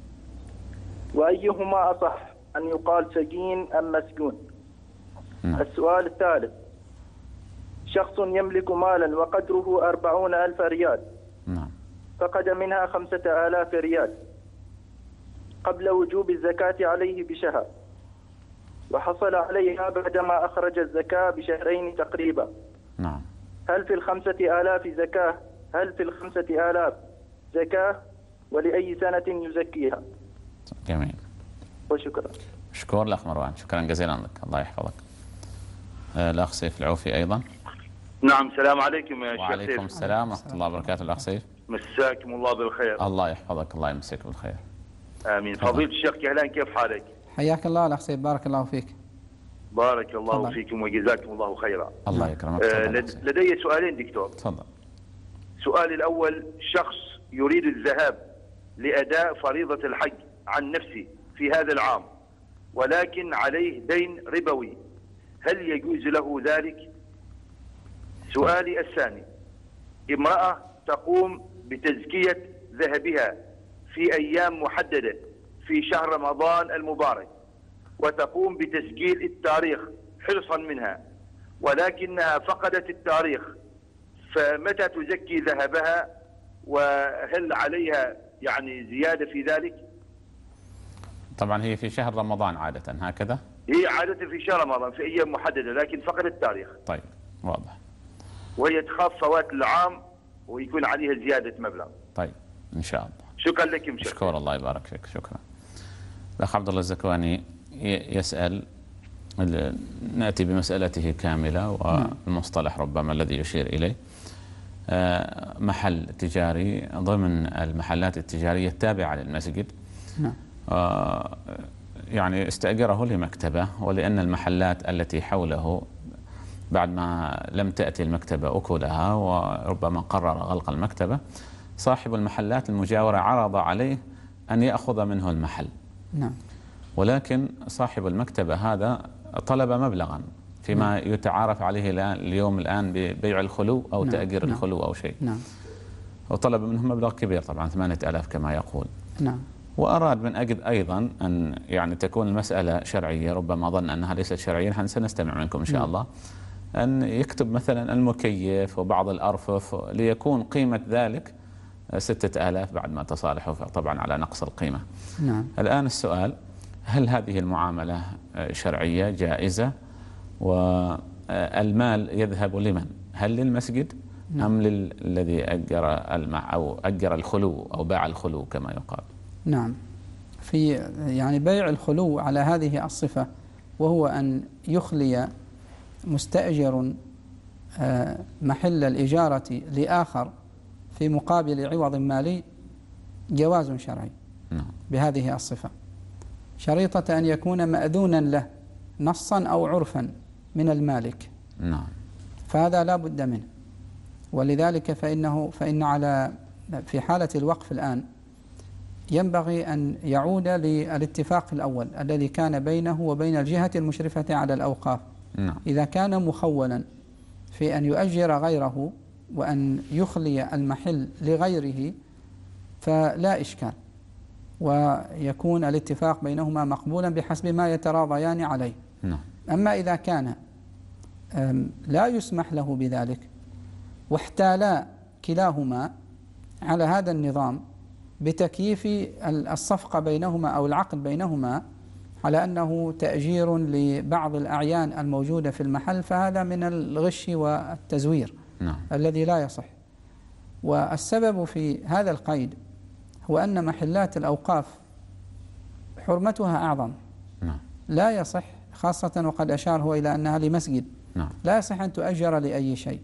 وأيهما أصح أن يقال سجين أم مسجون؟ نعم. السؤال الثالث، شخص يملك مالا وقدره أربعون ألف ريال، نعم. فقد منها خمسة آلاف ريال قبل وجوب الزكاة عليه بشهر، وحصل عليها بعدما أخرج الزكاة بشهرين تقريبا. نعم. هل في الخمسة آلاف زكاة؟ هل في الخمسة آلاف زكاة؟ ولأي سنة يزكيها؟ جميل. وشكرا. شكرا الأخ مروان، شكرا جزيلا لك، الله يحفظك. الأخ سيف العوفي أيضا. نعم. السلام عليكم يا شيخ. وعليكم السلام ورحمة الله وبركاته. الأخ سيف. مساكم الله بالخير. الله يحفظك، الله يمسك بالخير. آمين. فضيلة الشيخ كهلان، كيف حالك؟ حياك الله الأخ سيف، بارك الله فيك. بارك الله تفضل. فيكم وجزاكم الله خيرا. الله يكرمك. آه لدي سؤالين دكتور. تفضل. سؤالي الأول، شخص يريد الذهاب لأداء فريضة الحج عن نفسه في هذا العام ولكن عليه دين ربوي، هل يجوز له ذلك؟ سؤالي الثاني، امرأة تقوم بتزكية ذهبها في أيام محددة في شهر رمضان المبارك وتقوم بتسجيل التاريخ حرصا منها، ولكنها فقدت التاريخ، فمتى تزكي ذهبها؟ وهل عليها يعني زيادة في ذلك؟ طبعا هي في شهر رمضان عادة هكذا؟ هي عادة في شهر رمضان في أيام محددة لكن فقدت التاريخ. طيب واضح. وهي تخاف فوات العام ويكون عليها زيادة مبلغ. طيب إن شاء الله. شكرا لك مشكرا. شكرا، الله يبارك فيك. شكرا. الأخ عبد الله الزكواني يسأل، نأتي بمسألته كاملة والمصطلح ربما الذي يشير إليه محل تجاري ضمن المحلات التجارية التابعة للمسجد. نعم. يعني استأجره لمكتبة، ولأن المحلات التي حوله بعد ما لم تأتي المكتبة أكلها وربما قرر غلق المكتبة، صاحب المحلات المجاورة عرض عليه أن يأخذ منه المحل. نعم. ولكن صاحب المكتبة هذا طلب مبلغا فيما نعم. يتعارف عليه الآن اليوم الآن ببيع الخلو أو نعم. تأجير نعم. الخلو أو شيء. نعم. وطلب منه مبلغ كبير طبعا ثمانية آلاف كما يقول. نعم. وأراد من أجل أيضا أن يعني تكون المسألة شرعية، ربما ظن أنها ليست شرعية، نحن سنستمع منكم إن شاء الله، أن يكتب مثلا المكيف وبعض الأرفف ليكون قيمة ذلك ستة آلاف بعد ما تصالحوا طبعا على نقص القيمة. نعم. الآن السؤال، هل هذه المعاملة شرعية جائزة؟ والمال يذهب لمن؟ هل للمسجد نعم. أم للذي أجر المع أو أجر الخلو أو باع الخلو كما يقال؟ نعم. في يعني بيع الخلو على هذه الصفة، وهو أن يخلي مستأجر محل الإجارة لآخر في مقابل عوض مالي، جواز شرعي بهذه الصفة، شريطة أن يكون مأذونا له نصا أو عرفا من المالك. نعم. فهذا لا بد منه. ولذلك فإنه فإن على في حالة الوقف الآن ينبغي أن يعود للاتفاق الأول الذي كان بينه وبين الجهة المشرفة على الأوقاف. نعم. إذا كان مخولا في أن يؤجر غيره وأن يخلي المحل لغيره فلا إشكال، ويكون الاتفاق بينهما مقبولا بحسب ما يتراضيان عليه. نعم. أما إذا كان لا يسمح له بذلك واحتالا كلاهما على هذا النظام بتكييف الصفقة بينهما أو العقد بينهما على أنه تأجير لبعض الأعيان الموجودة في المحل، فهذا من الغش والتزوير نعم. الذي لا يصح. والسبب في هذا القيد هو أن محلات الأوقاف حرمتها أعظم. نعم. لا يصح، خاصة وقد أشار هو إلى أنها لمسجد، نعم. لا يصح أن تؤجر لأي شيء،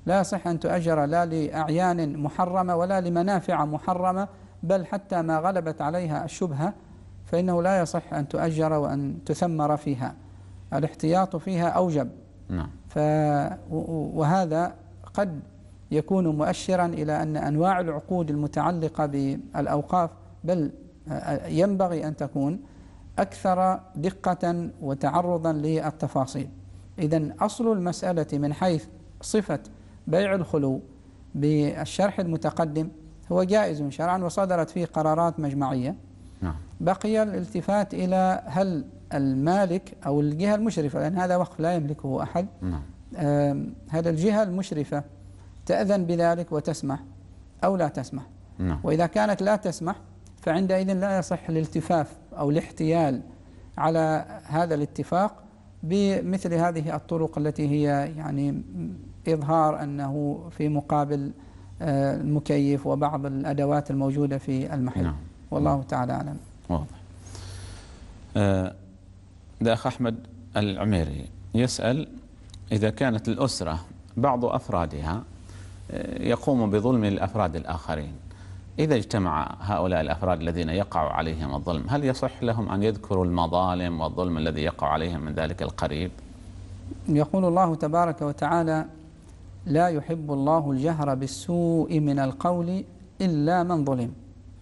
لا يصح أن تؤجر لا لأعيان محرمة ولا لمنافع محرمة، بل حتى ما غلبت عليها الشبهة فإنه لا يصح أن تؤجر وأن تثمر فيها، الاحتياط فيها أوجب. نعم. ف وهذا قد يكون مؤشرا إلى أن أنواع العقود المتعلقة بالأوقاف بل ينبغي أن تكون أكثر دقة وتعرضا للتفاصيل. إذن أصل المسألة من حيث صفة بيع الخلو بالشرح المتقدم هو جائز شرعا وصدرت فيه قرارات مجمعية. نعم. بقي الالتفات إلى هل المالك أو الجهة المشرفة، لأن هذا وقف لا يملكه أحد، نعم. هل الجهة المشرفة تأذن بذلك وتسمح أو لا تسمح؟ نعم. وإذا كانت لا تسمح فعندئذ لا يصح الالتفاف أو الاحتيال على هذا الاتفاق بمثل هذه الطرق التي هي يعني إظهار أنه في مقابل المكيف وبعض الأدوات الموجودة في المحل. نعم. والله تعالى أعلم. واضح. آه الأخ أحمد العميري يسأل: إذا كانت الأسرة بعض أفرادها يقوم بظلم الأفراد الآخرين، إذا اجتمع هؤلاء الأفراد الذين يقع عليهم الظلم، هل يصح لهم أن يذكروا المظالم والظلم الذي يقع عليهم من ذلك القريب؟ يقول الله تبارك وتعالى: لا يحب الله الجهر بالسوء من القول إلا من ظلم.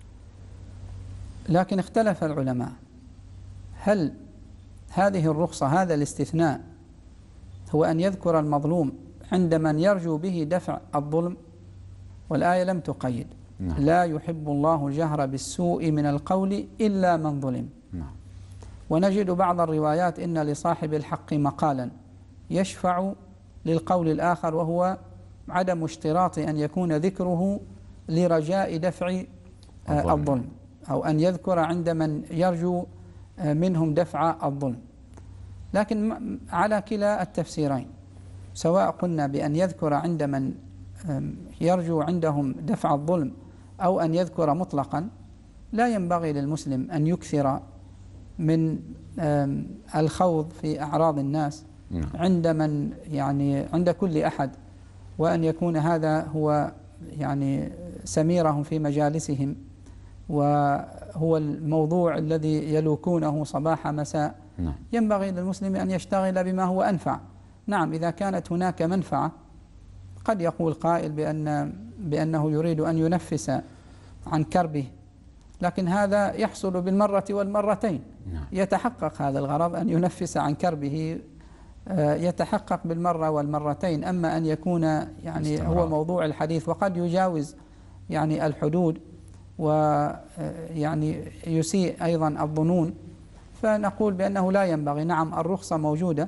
لكن اختلف العلماء هل هذه الرخصة، هذا الاستثناء، هو أن يذكر المظلوم عند من يرجو به دفع الظلم، والآية لم تقيد. نعم. لا يحب الله الجهر بالسوء من القول إلا من ظلم. نعم. ونجد بعض الروايات إن لصاحب الحق مقالا يشفع للقول الآخر، وهو عدم اشتراط أن يكون ذكره لرجاء دفع الظلم, الظلم أو أن يذكر عند من يرجو منهم دفع الظلم. لكن على كلا التفسيرين، سواء قلنا بأن يذكر عند من يرجو عندهم دفع الظلم أو أن يذكر مطلقا، لا ينبغي للمسلم أن يكثر من الخوض في أعراض الناس عند من يعني عند كل أحد، وأن يكون هذا هو يعني سميرهم في مجالسهم، وهو الموضوع الذي يلوكونه صباح مساء. نعم. ينبغي للمسلم أن يشتغل بما هو أنفع. نعم، إذا كانت هناك منفعة، قد يقول قائل بأن بأنه يريد أن ينفس عن كربه، لكن هذا يحصل بالمرة والمرتين. نعم. يتحقق هذا الغرض أن ينفس عن كربه، يتحقق بالمرة والمرتين. أما أن يكون يعني استمرار. هو موضوع الحديث وقد يجاوز يعني الحدود ويعني يسيء أيضا الظنون، فنقول بأنه لا ينبغي. نعم، الرخصة موجودة،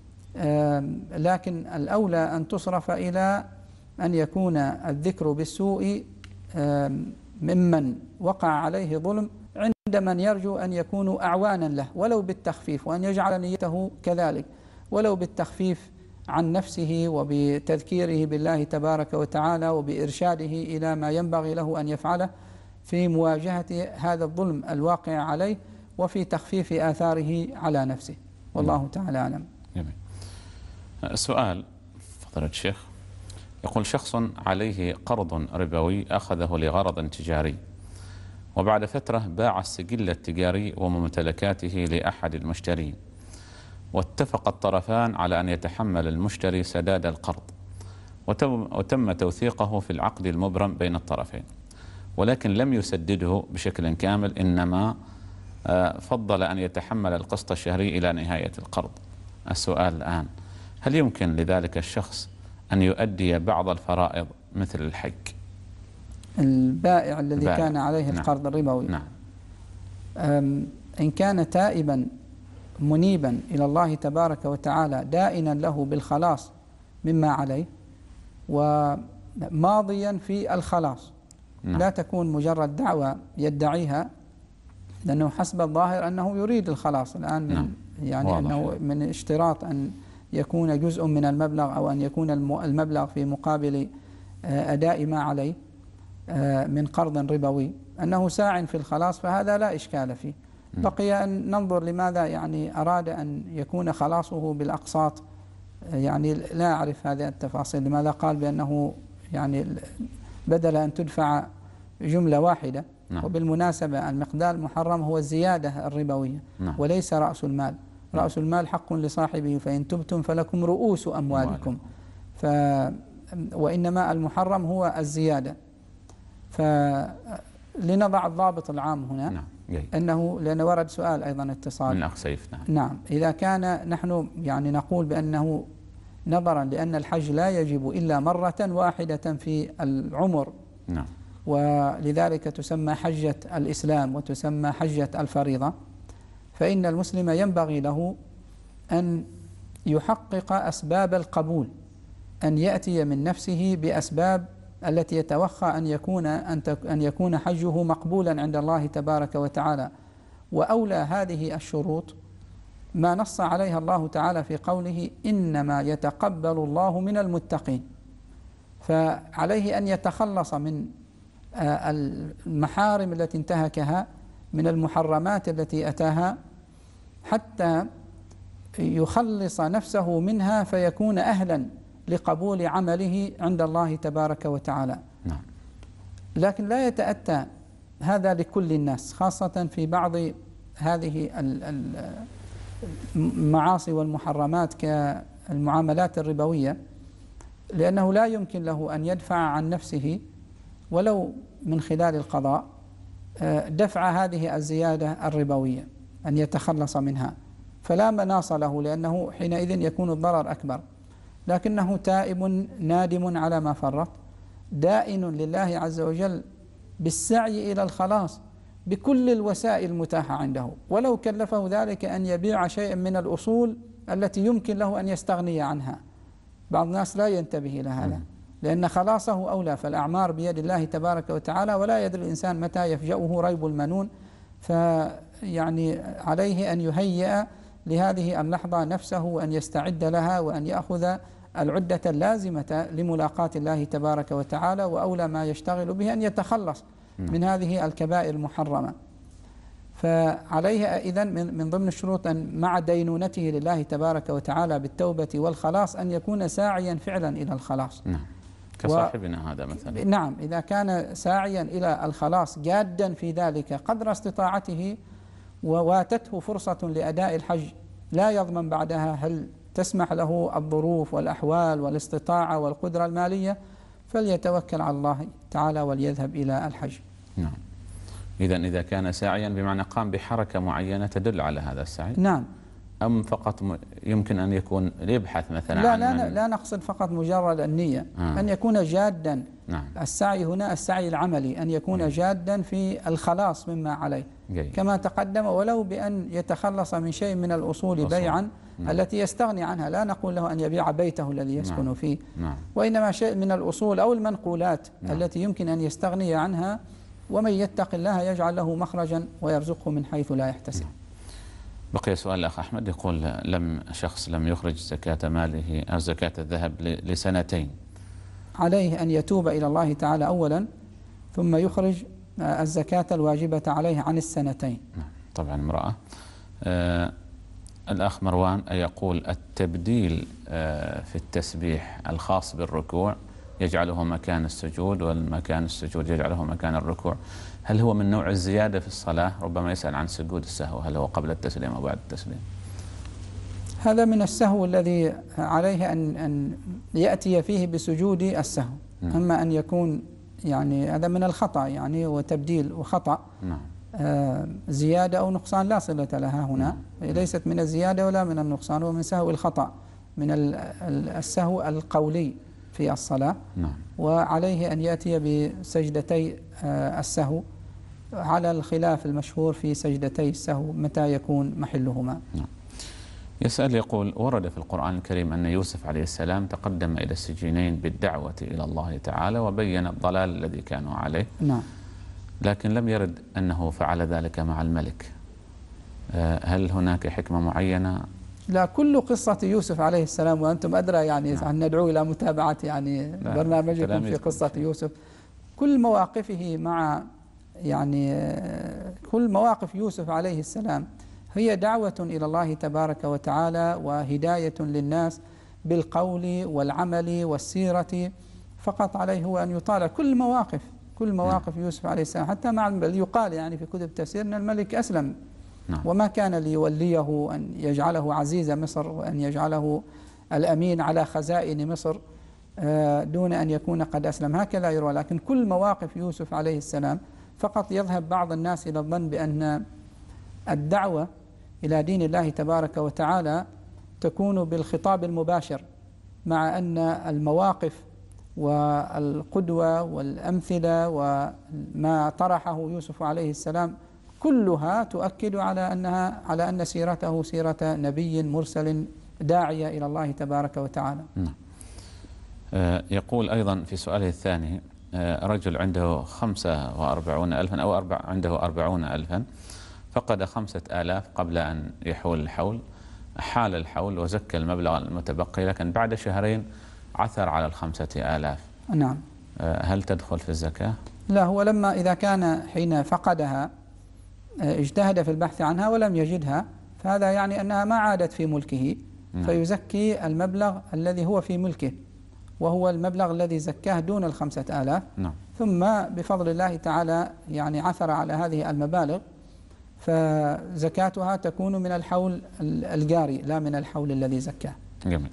لكن الأولى أن تصرف إلى أن يكون الذكر بالسوء ممن وقع عليه ظلم عند من يرجو أن يكونوا أعوانا له، ولو بالتخفيف، وأن يجعل نيته كذلك ولو بالتخفيف عن نفسه وبتذكيره بالله تبارك وتعالى وبإرشاده إلى ما ينبغي له أن يفعله في مواجهة هذا الظلم الواقع عليه وفي تخفيف آثاره على نفسه. والله تعالى أعلم. جميل. سؤال فضيلة الشيخ، يقول: شخص عليه قرض ربوي أخذه لغرض تجاري، وبعد فترة باع السجل التجاري وممتلكاته لأحد المشترين، واتفق الطرفان على أن يتحمل المشتري سداد القرض، وتم, وتم توثيقه في العقد المبرم بين الطرفين، ولكن لم يسدده بشكل كامل، إنما فضل أن يتحمل القسط الشهري إلى نهاية القرض. السؤال الآن: هل يمكن لذلك الشخص أن يؤدي بعض الفرائض مثل الحج؟ البائع الذي البائع. كان عليه نعم. القرض الربوي، نعم. إن كان تائبا منيبا إلى الله تبارك وتعالى دائنا له بالخلاص مما عليه وماضيا في الخلاص، نعم. لا تكون مجرد دعوة يدعيها، لأنه حسب الظاهر أنه يريد الخلاص الآن من نعم. يعني واضح. أنه من اشتراط أن يكون جزء من المبلغ أو أن يكون المبلغ في مقابل أداء ما عليه من قرض ربوي، أنه ساع في الخلاص، فهذا لا إشكال فيه. بقي أن ننظر لماذا يعني أراد أن يكون خلاصه بالأقساط يعني لا أعرف هذه التفاصيل لماذا قال بأنه يعني بدل أن تدفع جملة واحدة. نعم. وبالمناسبة المقدار المحرم هو الزيادة الربوية. نعم. وليس رأس المال. نعم. رأس المال حق لصاحبه فإن تبتم فلكم رؤوس أموالكم. ف وإنما المحرم هو الزيادة. فلنضع الضابط العام هنا. نعم. أنه لأن ورد سؤال أيضا اتصال من أخ سيف. نعم. نعم إذا كان نحن يعني نقول بأنه نظرا لأن الحج لا يجب إلا مرة واحدة في العمر. نعم. ولذلك تسمى حجة الإسلام وتسمى حجة الفريضة، فإن المسلم ينبغي له أن يحقق أسباب القبول، أن يأتي من نفسه بأسباب التي يتوخى أن يكون أن يكون حجه مقبولا عند الله تبارك وتعالى. وأولى هذه الشروط ما نص عليها الله تعالى في قوله إنما يتقبل الله من المتقين. فعليه أن يتخلص من المحارم التي انتهكها، من المحرمات التي أتاها، حتى يخلص نفسه منها فيكون أهلا لقبول عمله عند الله تبارك وتعالى. نعم. لكن لا يتأتى هذا لكل الناس، خاصة في بعض هذه المعاصي والمحرمات كالمعاملات الربوية، لأنه لا يمكن له أن يدفع عن نفسه ولو من خلال القضاء دفع هذه الزيادة الربوية، أن يتخلص منها، فلا مناص له، لأنه حينئذ يكون الضرر أكبر. لكنه تائب نادم على ما فرط، دائن لله عز وجل بالسعي إلى الخلاص بكل الوسائل المتاحة عنده، ولو كلفه ذلك أن يبيع شيئا من الأصول التي يمكن له أن يستغني عنها. بعض الناس لا ينتبه إلى هذا، لأن خلاصه أولى، فالأعمار بيد الله تبارك وتعالى، ولا يدري الإنسان متى يفجأه ريب المنون. فيعني عليه أن يهيئ لهذه اللحظة نفسه وأن يستعد لها وأن يأخذ العدة اللازمة لملاقاة الله تبارك وتعالى، وأولى ما يشتغل به أن يتخلص من هذه الكبائر المحرمة. فعليه إذن من ضمن الشروط أن مع دينونته لله تبارك وتعالى بالتوبة والخلاص أن يكون ساعيا فعلا إلى الخلاص. نعم. كصاحبنا و... هذا مثلا. نعم، إذا كان ساعيا إلى الخلاص جادا في ذلك قدر استطاعته وواتته فرصة لأداء الحج لا يضمن بعدها هل تسمح له الظروف والأحوال والاستطاعة والقدرة المالية، فليتوكل على الله تعالى وليذهب إلى الحج. نعم. إذا إذا كان ساعيا بمعنى قام بحركة معينة تدل على هذا السعي. نعم. أم فقط يمكن أن يكون يبحث مثلا لا عن لا من... لا نقصد فقط مجرد النية. آه. أن يكون جادا. نعم. السعي هنا السعي العملي، أن يكون مم. جادا في الخلاص مما عليه. جيد. كما تقدم، ولو بأن يتخلص من شيء من الأصول أصول. بيعا نعم. التي يستغني عنها. لا نقول له أن يبيع بيته الذي يسكن نعم. فيه. نعم. وإنما شيء من الأصول أو المنقولات نعم. التي يمكن أن يستغني عنها، ومن يتق الله يجعل له مخرجا ويرزقه من حيث لا يحتسب. نعم. بقي سؤال الأخ أحمد، يقول لم شخص لم يخرج زكاة ماله أو زكاة الذهب لسنتين، عليه أن يتوب إلى الله تعالى أولا ثم يخرج الزكاة الواجبة عليه عن السنتين. طبعا امرأة. آه الأخ مروان يقول التبديل آه في التسبيح الخاص بالركوع يجعله مكان السجود، والمكان السجود يجعله مكان الركوع، هل هو من نوع الزيادة في الصلاة؟ ربما يسأل عن سجود السهو، هل هو قبل التسليم أو بعد التسليم؟ هذا من السهو الذي عليه أن أن يأتي فيه بسجود السهو. م. أما أن يكون يعني هذا من الخطأ، يعني وتبديل وخطأ. نعم. آه زيادة أو نقصان لا صلة لها هنا. نعم. ليست من الزيادة ولا من النقصان، ومن سهو الخطأ، من السهو القولي في الصلاة. نعم. وعليه أن يأتي بسجدتي آه السهو، على الخلاف المشهور في سجدتي السهو متى يكون محلهما. نعم. يسأل يقول ورد في القرآن الكريم أن يوسف عليه السلام تقدم إلى السجينين بالدعوة إلى الله تعالى وبين الضلال الذي كانوا عليه. نعم. لكن لم يرد أنه فعل ذلك مع الملك، هل هناك حكمة معينة؟ لا، كل قصة يوسف عليه السلام وأنتم أدرى يعني نعم. أن ندعو إلى متابعة يعني برنامجكم في قصة يوسف. كل مواقفه مع يعني كل مواقف يوسف عليه السلام هي دعوة إلى الله تبارك وتعالى وهداية للناس بالقول والعمل والسيرة، فقط عليه هو أن يطالع كل مواقف كل مواقف يوسف عليه السلام. حتى مع يقال يعني في كتب تفسير أن الملك أسلم، وما كان ليوليه أن يجعله عزيز مصر وأن يجعله الأمين على خزائن مصر دون أن يكون قد أسلم، هكذا يروى. لكن كل مواقف يوسف عليه السلام، فقط يذهب بعض الناس إلى الظن بأن الدعوة إلى دين الله تبارك وتعالى تكون بالخطاب المباشر، مع أن المواقف والقدوة والأمثلة وما طرحه يوسف عليه السلام كلها تؤكد على أنها على أن سيرته سيرة نبي مرسل داعية إلى الله تبارك وتعالى. نعم. يقول أيضا في سؤاله الثاني: رجل عنده خمسة وأربعون ألفا أو أربع عنده أربعون ألفا، فقد خمسة آلاف قبل أن يحول الحول، حال الحول وزكى المبلغ المتبقي، لكن بعد شهرين عثر على الخمسة آلاف. نعم. هل تدخل في الزكاة؟ لا، هو لما إذا كان حين فقدها اجتهد في البحث عنها ولم يجدها، فهذا يعني أنها ما عادت في ملكه. نعم. فيزكي المبلغ الذي هو في ملكه، وهو المبلغ الذي زكاه دون الخمسة آلاف. نعم. ثم بفضل الله تعالى يعني عثر على هذه المبالغ، فزكاتها تكون من الحول الجاري لا من الحول الذي زكاه. جميل.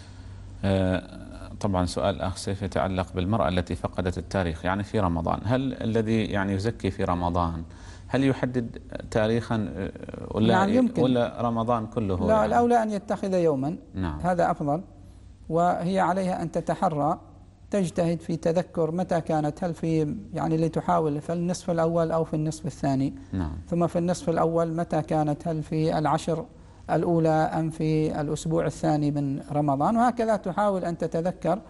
آه طبعا سؤال أخ سيف يتعلق بالمرأة التي فقدت التاريخ يعني في رمضان. هل الذي يعني يزكي في رمضان هل يحدد تاريخا ولا نعم يمكن. ولا رمضان كله؟ لا، يعني الأولى أن يتخذ يوما. نعم. هذا أفضل، وهي عليها أن تتحرى تجتهد في تذكر متى كانت، هل في يعني لتحاول في النصف الأول أو في النصف الثاني. نعم. ثم في النصف الأول متى كانت، هل في العشر الأولى أم في الأسبوع الثاني من رمضان، وهكذا تحاول أن تتذكر.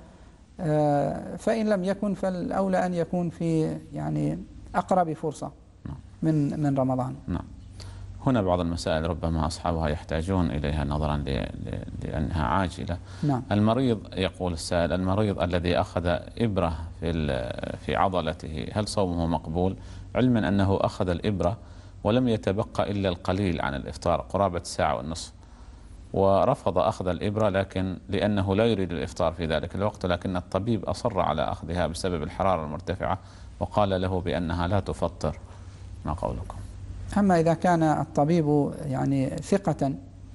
فإن لم يكن فالأولى أن يكون في يعني أقرب فرصة من من رمضان. نعم. هنا بعض المسائل ربما أصحابها يحتاجون إليها نظرا لأنها عاجلة. نعم. المريض، يقول السائل: المريض الذي أخذ إبرة في في عضلته هل صومه مقبول؟ علما أنه أخذ الإبرة ولم يتبقى إلا القليل عن الإفطار قرابة ساعة والنصف، ورفض أخذ الإبرة لكن لأنه لا يريد الإفطار في ذلك الوقت، لكن الطبيب أصر على أخذها بسبب الحرارة المرتفعة وقال له بأنها لا تفطر. ما قولكم؟ أما إذا كان الطبيب يعني ثقة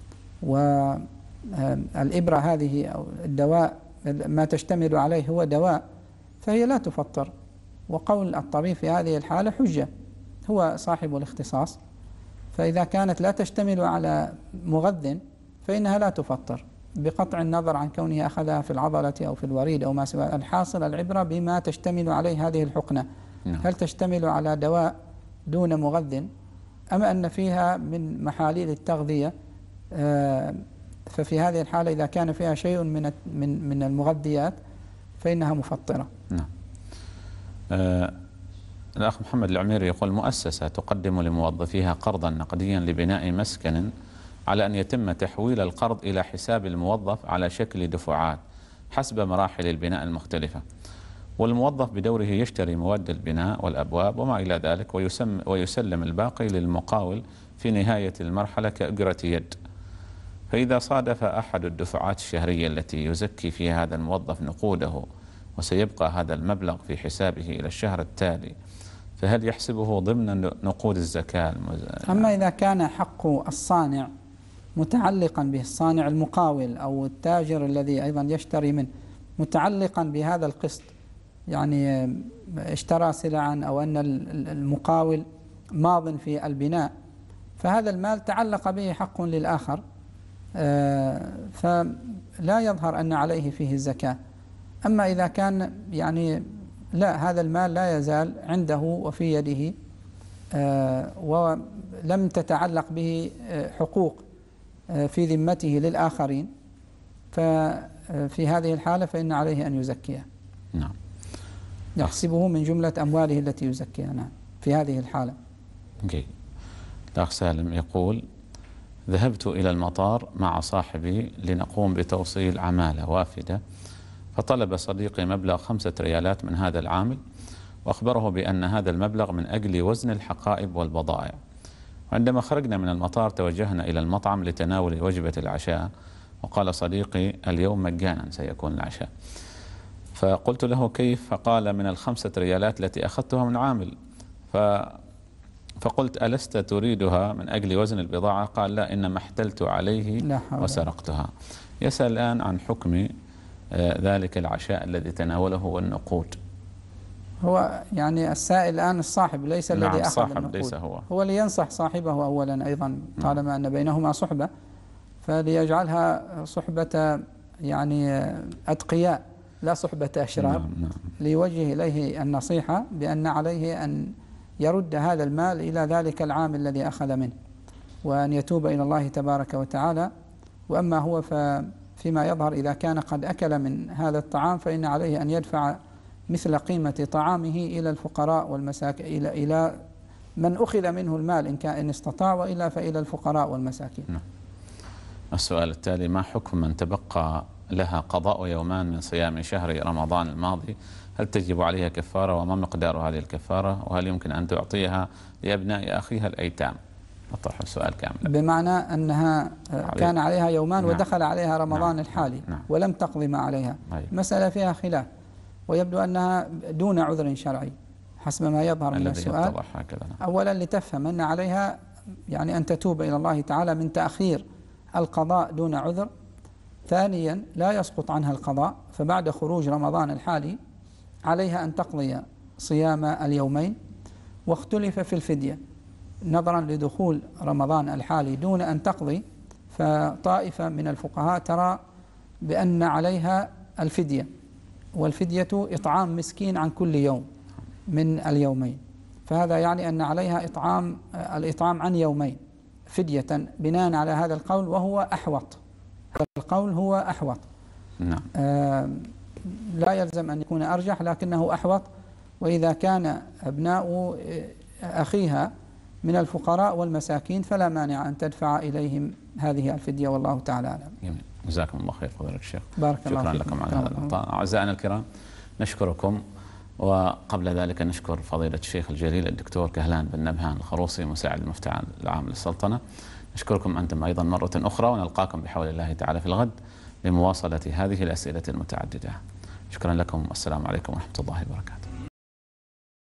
والإبرة هذه أو الدواء ما تشتمل عليه هو دواء، فهي لا تفطر. وقول الطبيب في هذه الحالة حجة، هو صاحب الاختصاص. فإذا كانت لا تشتمل على مغذ فإنها لا تفطر، بقطع النظر عن كونه أخذها في العضلة أو في الوريد أو ما سوى. الحاصل العبرة بما تشتمل عليه هذه الحقنة. نعم. هل تشتمل على دواء دون مغذ، أما أن فيها من محاليل التغذية، ففي هذه الحالة إذا كان فيها شيء من من من المغذيات فإنها مفطرة. نعم. آه الأخ محمد العميري يقول: مؤسسة تقدم لموظفيها قرضا نقديا لبناء مسكن على أن يتم تحويل القرض إلى حساب الموظف على شكل دفعات حسب مراحل البناء المختلفة، والموظف بدوره يشتري مواد البناء والأبواب وما إلى ذلك ويسم ويسلم الباقي للمقاول في نهاية المرحلة كأجرة يد. فإذا صادف أحد الدفعات الشهرية التي يزكي فيها هذا الموظف نقوده وسيبقى هذا المبلغ في حسابه إلى الشهر التالي، فهل يحسبه ضمن نقود الزكاة؟ أما إذا كان حق الصانع متعلقا به، الصانع المقاول أو التاجر الذي أيضا يشتري منه متعلقا بهذا القسط، يعني اشترى سلعا أو أن المقاول ماض في البناء، فهذا المال تعلق به حق للآخر، فلا يظهر أن عليه فيه الزكاة. أما إذا كان يعني لا، هذا المال لا يزال عنده وفي يده ولم تتعلق به حقوق في ذمته للآخرين، ففي هذه الحالة فإن عليه أن يزكيها. نعم. يحسبه من جملة أمواله التي يزكيها. نعم، في هذه الحالة. جيد. الأخ سالم يقول: ذهبت إلى المطار مع صاحبي لنقوم بتوصيل عمالة وافدة، فطلب صديقي مبلغ خمسة ريالات من هذا العامل، وأخبره بأن هذا المبلغ من أجل وزن الحقائب والبضائع. وعندما خرجنا من المطار توجهنا إلى المطعم لتناول وجبة العشاء، وقال صديقي اليوم مجانا سيكون العشاء. فقلت له كيف؟ فقال من الخمسة ريالات التي أخذتها من عامل. ف فقلت ألست تريدها من أجل وزن البضاعة؟ قال لا، إنما احتلت عليه وسرقتها. يسأل الآن عن حكم ذلك العشاء الذي تناوله والنقود. هو يعني السائل الآن الصاحب ليس نعم الذي أخذ الصاحب النقود. ليس هو. هو لينصح صاحبه أولا أيضا طالما أن بينهما صحبة، فليجعلها صحبة يعني أتقياء لا صحبة أشرار. نعم نعم. ليوجه إليه النصيحة بأن عليه أن يرد هذا المال إلى ذلك العام الذي أخذ منه، وأن يتوب إلى الله تبارك وتعالى. وأما هو فيما يظهر إذا كان قد أكل من هذا الطعام فإن عليه أن يدفع مثل قيمة طعامه إلى الفقراء والمساكين، إلى إلى من أخذ منه المال إن كان إن استطاع، وإلا فإلى الفقراء والمساكين. نعم. السؤال التالي: ما حكم من تبقى لها قضاء يومان من صيام شهر رمضان الماضي؟ هل تجب عليها كفارة؟ وما مقدار هذه الكفارة؟ وهل يمكن أن تعطيها لأبناء أخيها الأيتام؟ أطرح السؤال كاملا. بمعنى أنها كان عليها يومان نعم. ودخل عليها رمضان نعم. الحالي نعم. ولم تقضي ما عليها. أيوة. مسألة فيها خلاف، ويبدو أنها دون عذر شرعي حسب ما يظهر من السؤال. أولا لتفهم أن عليها يعني أن تتوب إلى الله تعالى من تأخير القضاء دون عذر. ثانيا لا يسقط عنها القضاء، فبعد خروج رمضان الحالي عليها أن تقضي صيام اليومين. واختلف في الفدية نظرا لدخول رمضان الحالي دون أن تقضي، فطائفة من الفقهاء ترى بأن عليها الفدية، والفدية إطعام مسكين عن كل يوم من اليومين، فهذا يعني أن عليها إطعام الإطعام عن يومين فدية بناء على هذا القول، وهو أحوط. القول هو أحوط. نعم. آه لا يلزم أن يكون أرجح، لكنه أحوط. وإذا كان أبناء أخيها من الفقراء والمساكين فلا مانع أن تدفع إليهم هذه الفدية، والله تعالى أعلم. جميل. جزاكم الله خير فضيلة الشيخ. بارك الله شكرا فيكم. لكم على هذا اللقاء. أعزائنا الكرام نشكركم، وقبل ذلك نشكر فضيلة الشيخ الجليل الدكتور كهلان بن نبهان الخروصي مساعد المفتي العام للسلطنة. نشكركم أنتم أيضا مرة أخرى، ونلقاكم بحول الله تعالى في الغد لمواصلة هذه الأسئلة المتعددة. شكرا لكم، والسلام عليكم ورحمة الله وبركاته.